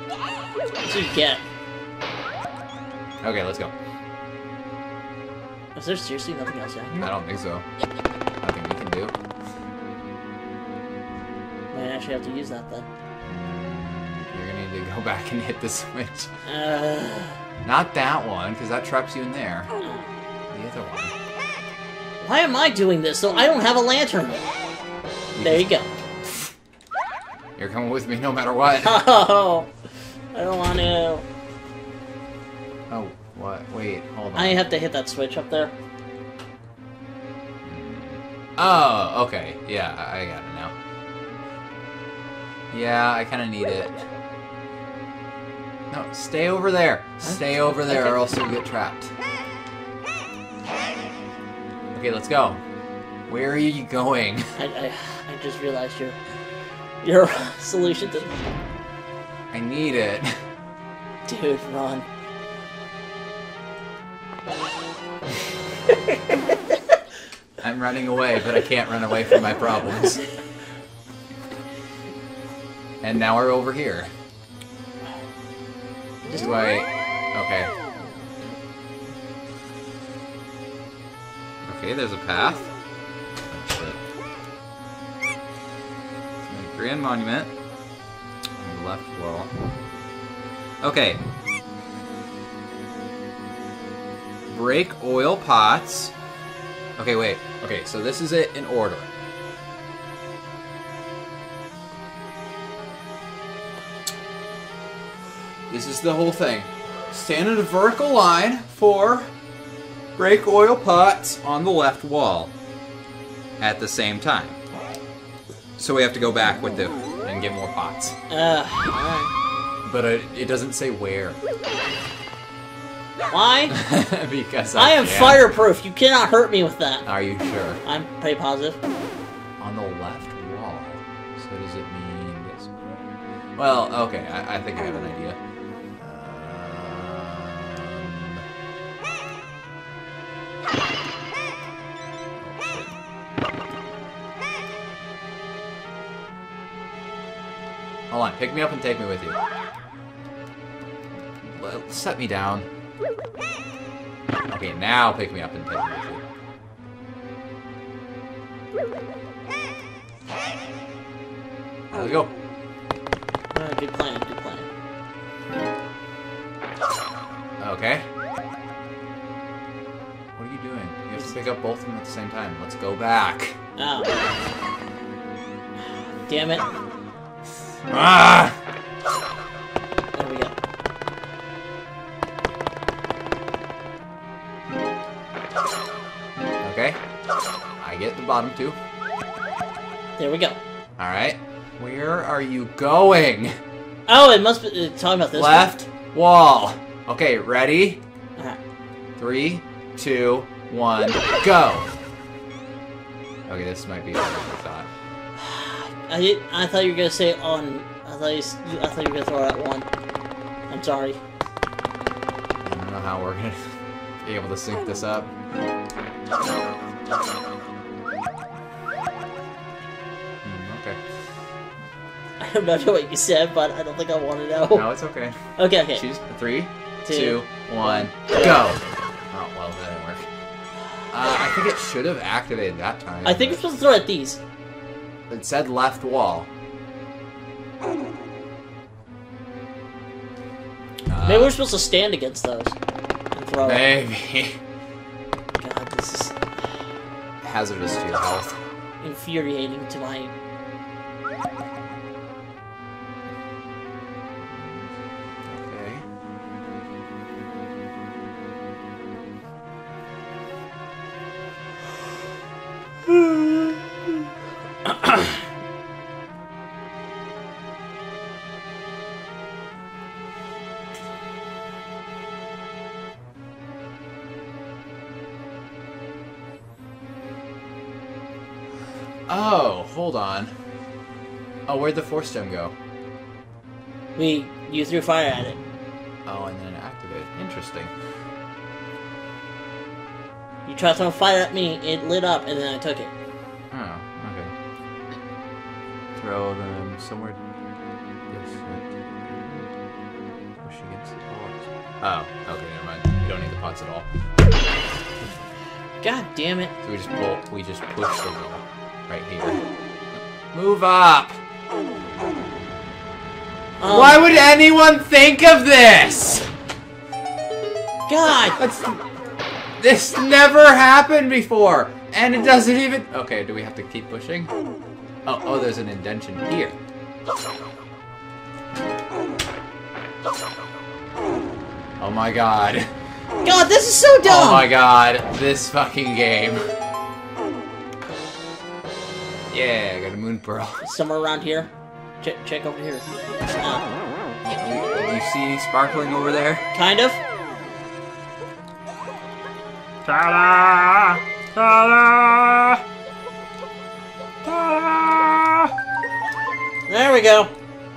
What do you get? Okay, let's go. Is there seriously nothing else down here? I don't think so. Nothing we can do. Might actually have to use that then. Mm, you're gonna need to go back and hit the switch. Uh, Not that one, because that traps you in there. The other one. Why am I doing this? So I don't have a lantern. There you go. You're coming with me no matter what. Oh, I don't want to. Oh, what? Wait, hold on. I have to hit that switch up there. Oh, okay. Yeah, I I got it now. Yeah, I kind of need it. No, stay over there. Stay over there, Okay. or else you'll get trapped. Okay, let's go. Where are you going? I, I, I just realized your your solution to... I need it. Dude, run. I'm running away, but I can't run away from my problems. And now we're over here. Do I... Okay. Okay, there's a path. Oh, shit. It's a Grand Monument. On the left wall. Okay. Break oil pots. Okay, wait. Okay, so this is it in order. This is the whole thing. Stand in a vertical line for break oil pots on the left wall at the same time. So we have to go back with it and get more pots. Uh, alright. But it, it doesn't say where. Why? Because I, I am can. fireproof. You cannot hurt me with that. Are you sure? I'm pretty positive. On the left wall. So does it mean this way? Well, okay, I, I think I have an idea. Hold on, pick me up and take me with you. L- Set me down. Okay, now pick me up and take me with you. Let's go. Uh, good plan, good plan. Okay. What are you doing? You have to pick up both of them at the same time. Let's go back. Oh. Damn it. Ah! There we go. Okay. I get the bottom two. There we go. Alright. Where are you going? Oh, it must be uh, talking about this Left wall. Okay, ready? one. Uh-huh. Three, two, one, go! Okay, this might be what I thought. I did. I thought you were gonna say on. I thought you. s- I thought you were gonna throw it at one. I'm sorry. I don't know how we're gonna be able to sync this up. Hmm, okay. I don't know what you said, but I don't think I want to know. No, it's okay. Okay, okay. Choose three, Two, two, one, go! Oh, well, that didn't work. Uh, I think it should have activated that time. I think we're but supposed to throw at these. it said left wall. Uh, Maybe we're supposed to stand against those and throw it. Maybe. God, this is Hazardous to your health. infuriating to my. Okay. Oh, hold on. Oh, where'd the force gem go? We. You threw fire at it. Oh, and then it activated. Interesting. You tried throwing fire at me, it lit up, and then I took it. Oh, okay. Throw them somewhere. This push against the pots. Oh, okay, never mind. You don't need the pots at all. God damn it. So we just pull, we just push the wall right here. Move up! Um, Why would anyone think of this? God! That's, this never happened before! And it doesn't even... Okay, do we have to keep pushing? Oh, oh, there's an indentation here. Oh my god. God, this is so dumb! Oh my god, this fucking game. Yeah, I got a moon pearl. Somewhere around here. Check, check over here. Uh, You, you see sparkling over there? kind of. Ta-da! Ta-da! Ta-da! There we go.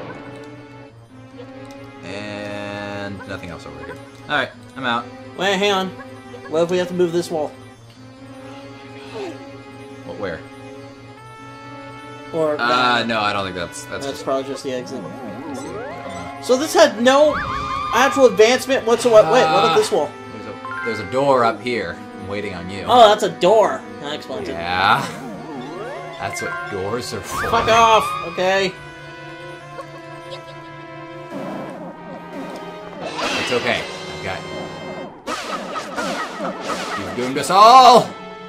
And nothing else over here. Alright, I'm out. Wait, hang on. What if we have to move this wall? What, where? Or Uh, no, I don't think that's... That's, that's just... probably just the exit. So this had no actual advancement whatsoever. Wait, what about this wall? There's a, there's a door up here. I'm waiting on you. Oh, that's a door. That explains it. Yeah. That's what doors are for. Fuck off. Okay. It's okay. I've got you. You've doomed us all!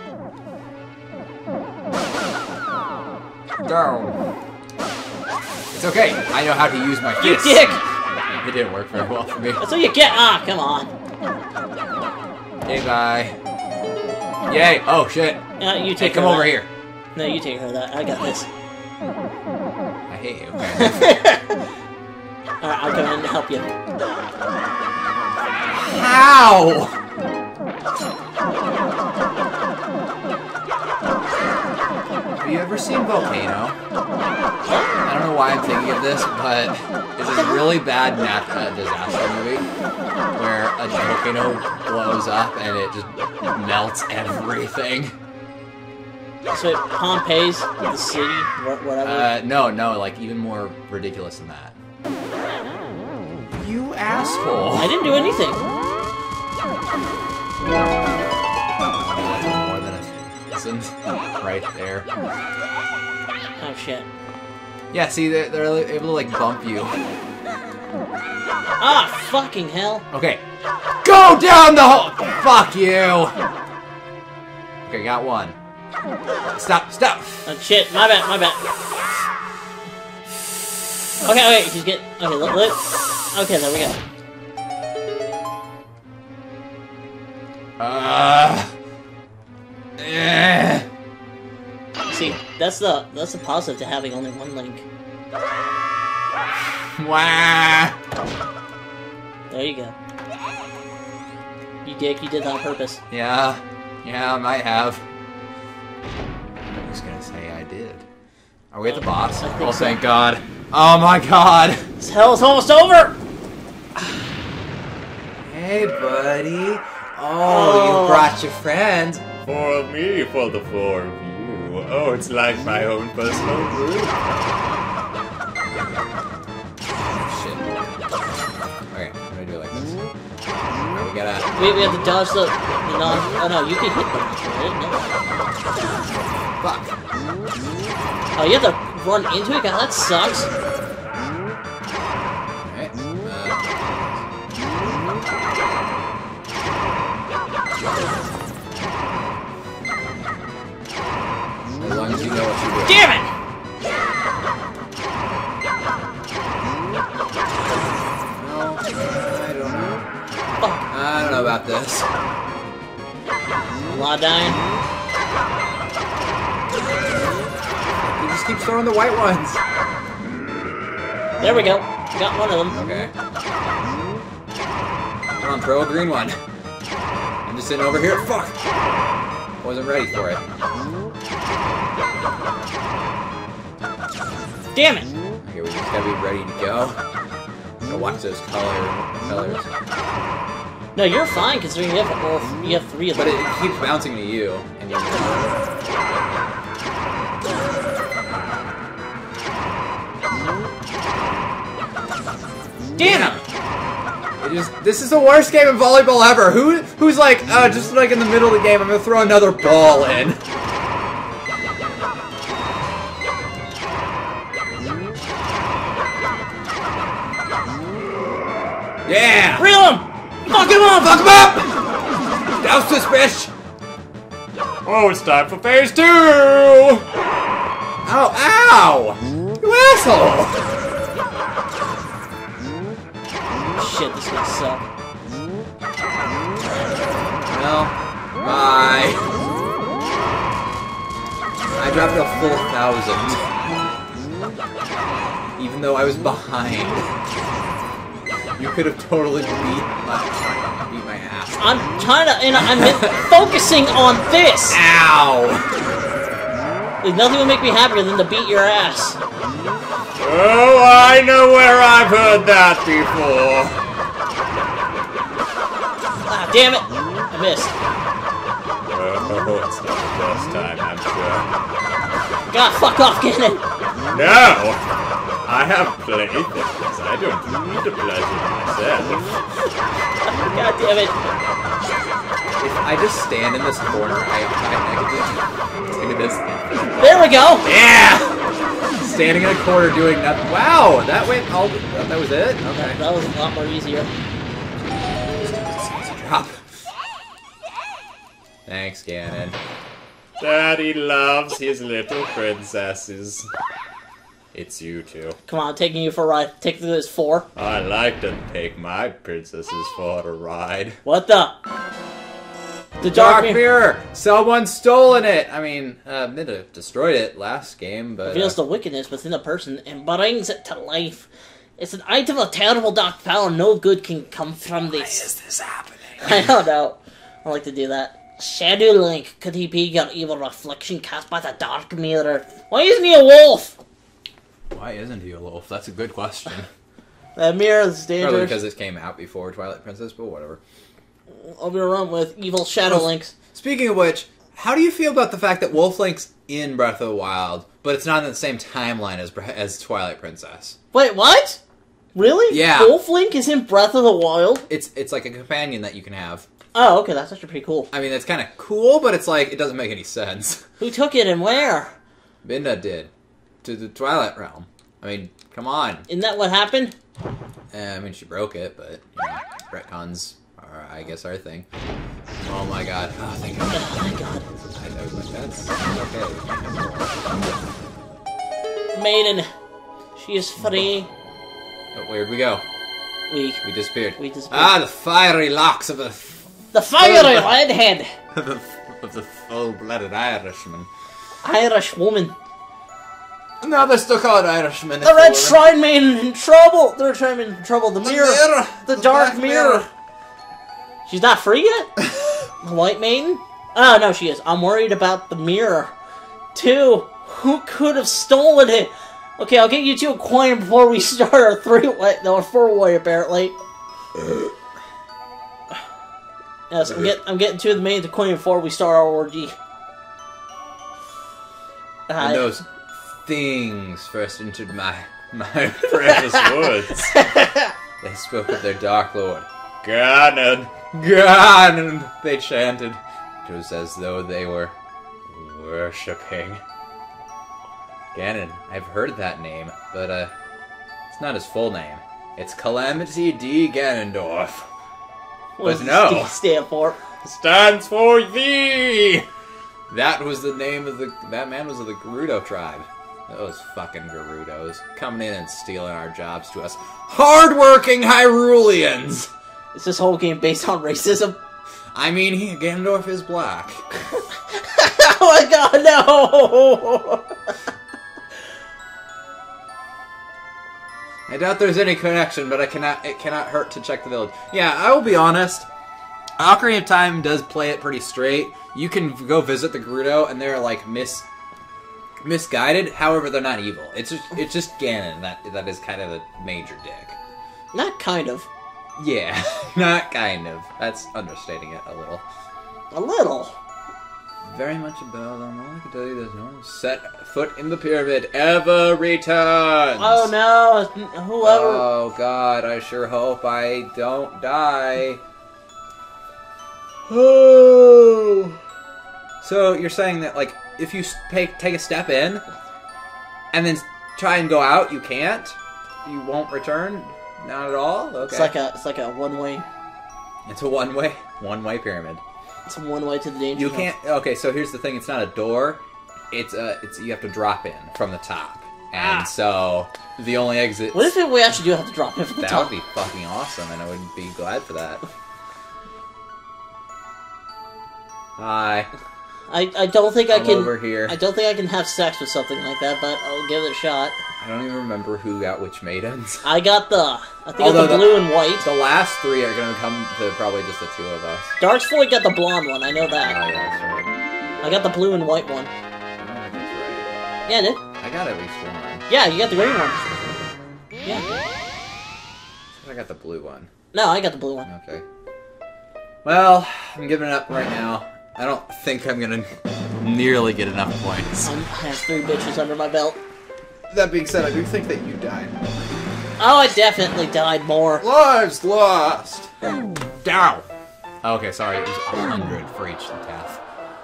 Down. It's okay. I know how to use my You fists. dick! It didn't work very well for me. That's what you get. Ah, come on. Okay, bye. Yay! Oh shit! Uh, you Hey, take come care of over that. here. No, you take care of that. I got this. I hate you. Alright, I'll come in and help you. How? Have you ever seen Volcano? I don't know why I'm thinking of this, but it's this really bad nat uh, disaster movie where a volcano blows up and it just melts everything. So Pompeii's the city, wh- whatever. Uh, no, no, like even more ridiculous than that. You asshole! I didn't do anything. More than a isn't right there. Oh shit. Yeah, see, they're, they're able to like bump you. Ah, fucking hell. Okay, go down the hole. Fuck you. Okay, got one. Stop! Stop! Oh shit, my bad, my bad. Okay, okay, he's getting. Okay, let, let, okay, there we go. Uh. Eh. See, that's the that's the positive to having only one link. Wah. There you go. You dick, you did that on purpose. Yeah, yeah, I might have. Who's gonna say I did? Are we at the boss? I think Oh, so. thank God! Oh my God! This hell's almost over. Hey, buddy. Oh, Oh. you brought your friends. Four of me for the four of you. Oh, it's like my own personal group. Shit. Okay, I'm gonna do it like this. Alright, we gotta. Wait, we have to dodge the, the non. Oh no, you can hit them. Right? No. Fuck. Oh, you have to run into it? God, that sucks. Alright. Uh, as long as you know what you're doing. Damn it! No, I don't know. Fuck. I don't know about this. A lot dying. He just keeps throwing the white ones. There we go. Got one of them. Okay. Come on, throw a green one. I'm just sitting over here. Fuck! Wasn't ready for it. Damn it! Okay, we just gotta be ready to go. Gotta watch those color colors. No, you're fine considering you have well, you have three of them. But it, it keeps bouncing to you, and you're. Damn it! It Just, this is the worst game of volleyball ever. Who, who's like, uh, just like in the middle of the game, I'm gonna throw another ball in. Yeah! Reel him! Fuck him up! Fuck him up! Douse this bitch! Oh, it's time for phase two! Ow, ow! You asshole! Shit, this gonna suck. Well, bye. I dropped a full thousand. Even though I was behind. You could have totally beat my, beat my ass. I'm trying to, and I'm focusing on this! Ow! Like, nothing will make me happier than to beat your ass. Oh, I know where I've heard that before. Ah, damn it! I missed. Oh, it's not the first time, I'm sure. God, fuck off, Ganon! No! I have playthings. I don't need a pleasure myself. God damn it. If I just stand in this corner, I, I, I could just do this. There we go! Yeah! Standing in a corner doing nothing. Wow, that went all. That was it? Okay. That was a lot more easier. Drop. Thanks, Ganon. Daddy loves his little princesses. It's you two. Come on, I'm taking you for a ride. Take this four. I like to take my princesses for a ride. What the? The Dark Dark, Mirror! Someone's stolen it! I mean, uh, they destroyed it last game, but... reveals uh, the wickedness within a person and brings it to life. It's an item of terrible dark power. No good can come from this. Why is this happening? I don't know. I like to do that. Shadow Link. Could he be your evil reflection cast by the Dark Mirror? Why isn't he a wolf? Why isn't he a wolf? That's a good question. That mirror is Probably dangerous. because it came out before Twilight Princess, but whatever. I'll be run with evil Shadow Oh, Links. Speaking of which, how do you feel about the fact that Wolf Link's in Breath of the Wild, but it's not in the same timeline as as Twilight Princess? Wait, what? Really? Yeah. Wolf Link is in Breath of the Wild? It's it's like a companion that you can have. Oh, okay, that's actually pretty cool. I mean, it's kind of cool, but it's like, it doesn't make any sense. Who took it and where? Binda did. To the Twilight Realm. I mean, come on. Isn't that what happened? Uh, I mean, she broke it, but, you know, retcons are, I guess, our thing. Oh my god. Oh, thank god. Oh my god. I know, but that's okay. Maiden. She is free. Oh, where'd we go? We. We disappeared. We disappeared. Ah, the fiery locks of the... The fiery redhead! of the, of the full-blooded Irishman. Irish woman. No, they're still called Irishmen. The Red Shrine Maiden in trouble! The Red Shrine Maiden in trouble. The mirror. mirror. The, The Dark Black mirror. Mirror. She's not free yet? The White Maiden? Oh, no, she is. I'm worried about the mirror. Two. Who could have stolen it? Okay, I'll get you two a coin before we start our three-way, no, our four-way, apparently. Yes, I'm, get, I'm getting two of the maidens a coin before we start our orgy. Uh, And those things first entered my my Precious woods. They spoke of their Dark Lord. Ganon. Ganon, they chanted. It was as though they were worshipping. Ganon, I've heard that name, but uh, it's not his full name. It's Calamity D. Ganondorf. what But does no. this stand for? Stands for thee. That was the name of the... That man was of the Gerudo tribe. Those fucking Gerudos. Coming in and stealing our jobs to us. Hard-working Hyruleans! Is this whole game based on racism? I mean, he, Ganondorf is black. Oh my god, no! I doubt there's any connection, but I cannot. It cannot hurt to check the village. Yeah, I will be honest. Ocarina of Time does play it pretty straight. You can go visit the Gerudo, and they're like mis misguided. However, they're not evil. It's just, it's just Ganon that that is kind of a major dick. Not kind of. Yeah, not kind of. That's understating it a little. A little. very much about them. All I can tell you is no one set foot in the pyramid ever returns. Oh no, whoever. Oh God, I sure hope I don't die. Oh. So you're saying that, like, if you take take a step in and then try and go out, you can't? You won't return? Not at all? Okay. It's like a it's like a one way. It's a one way one way pyramid. It's a one way to the danger You zone. can't. Okay, so here's the thing. It's not a door. It's a. It's you have to drop in from the top, and Ah. so the only exit. What if we actually do have to drop in from the That top? would be fucking awesome, and I would be glad for that. Hi. I I don't think I I'm can. over here. I don't think I can have sex with something like that, but I'll give it a shot. I don't even remember who got which maidens. I got the. I think I Although got the the- blue and white. The last three are gonna come to probably just the two of us. Dark's Floyd got the blonde one. I know Oh that. yeah, that's right. I got the blue and white one. I don't think that's right. Yeah, I did. I got at least one. Yeah, you got the green one. Yeah. I got the blue one. No, I got the blue one. Okay. Well, I'm giving it up right now. I don't think I'm gonna nearly get enough points. Um, I have three bitches under my belt. That being said, I do think that you died. Oh, I definitely died more. Lives lost! Down! Okay, sorry, it was one hundred for each death.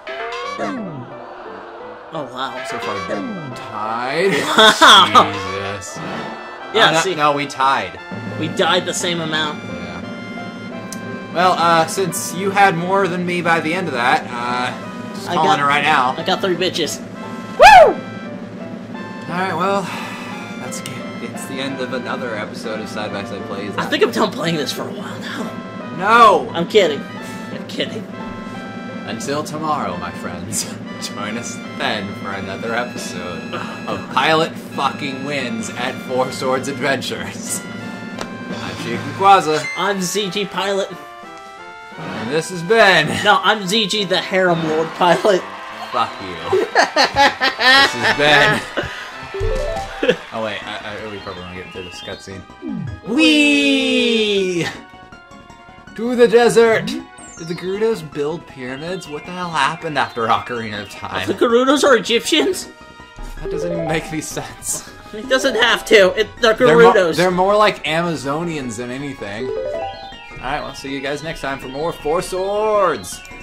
Oh, wow. So far, we're tied. Wow. Jesus. Yeah, Uh, no, see, no, we tied. we died the same amount. Yeah. Well, uh, since you had more than me by the end of that, uh, just I calling got- it right now. I got three bitches. Woo! Alright, well, that's it's the end of another episode of Side by Side Plays. I think I'm done playing this for a while now. No! I'm kidding. I'm kidding. Until tomorrow, my friends. Join us then for another episode of Pilot Fucking Wins at Four Swords Adventures. I'm Shikuquaza, I'm Z G Pilot. and this has been... No, I'm Z G the Harem Lord Pilot. Fuck you. This has been... Oh wait, I, I, we probably want to get into this cutscene. Whee! To the desert! Did the Gerudos build pyramids? What the hell happened after Ocarina of Time? The Gerudos are Egyptians? That doesn't even make any sense. It doesn't have to. It, they're They're, mo Gerudos. they're more like Amazonians than anything. Alright, well, see you guys next time for more Four Swords!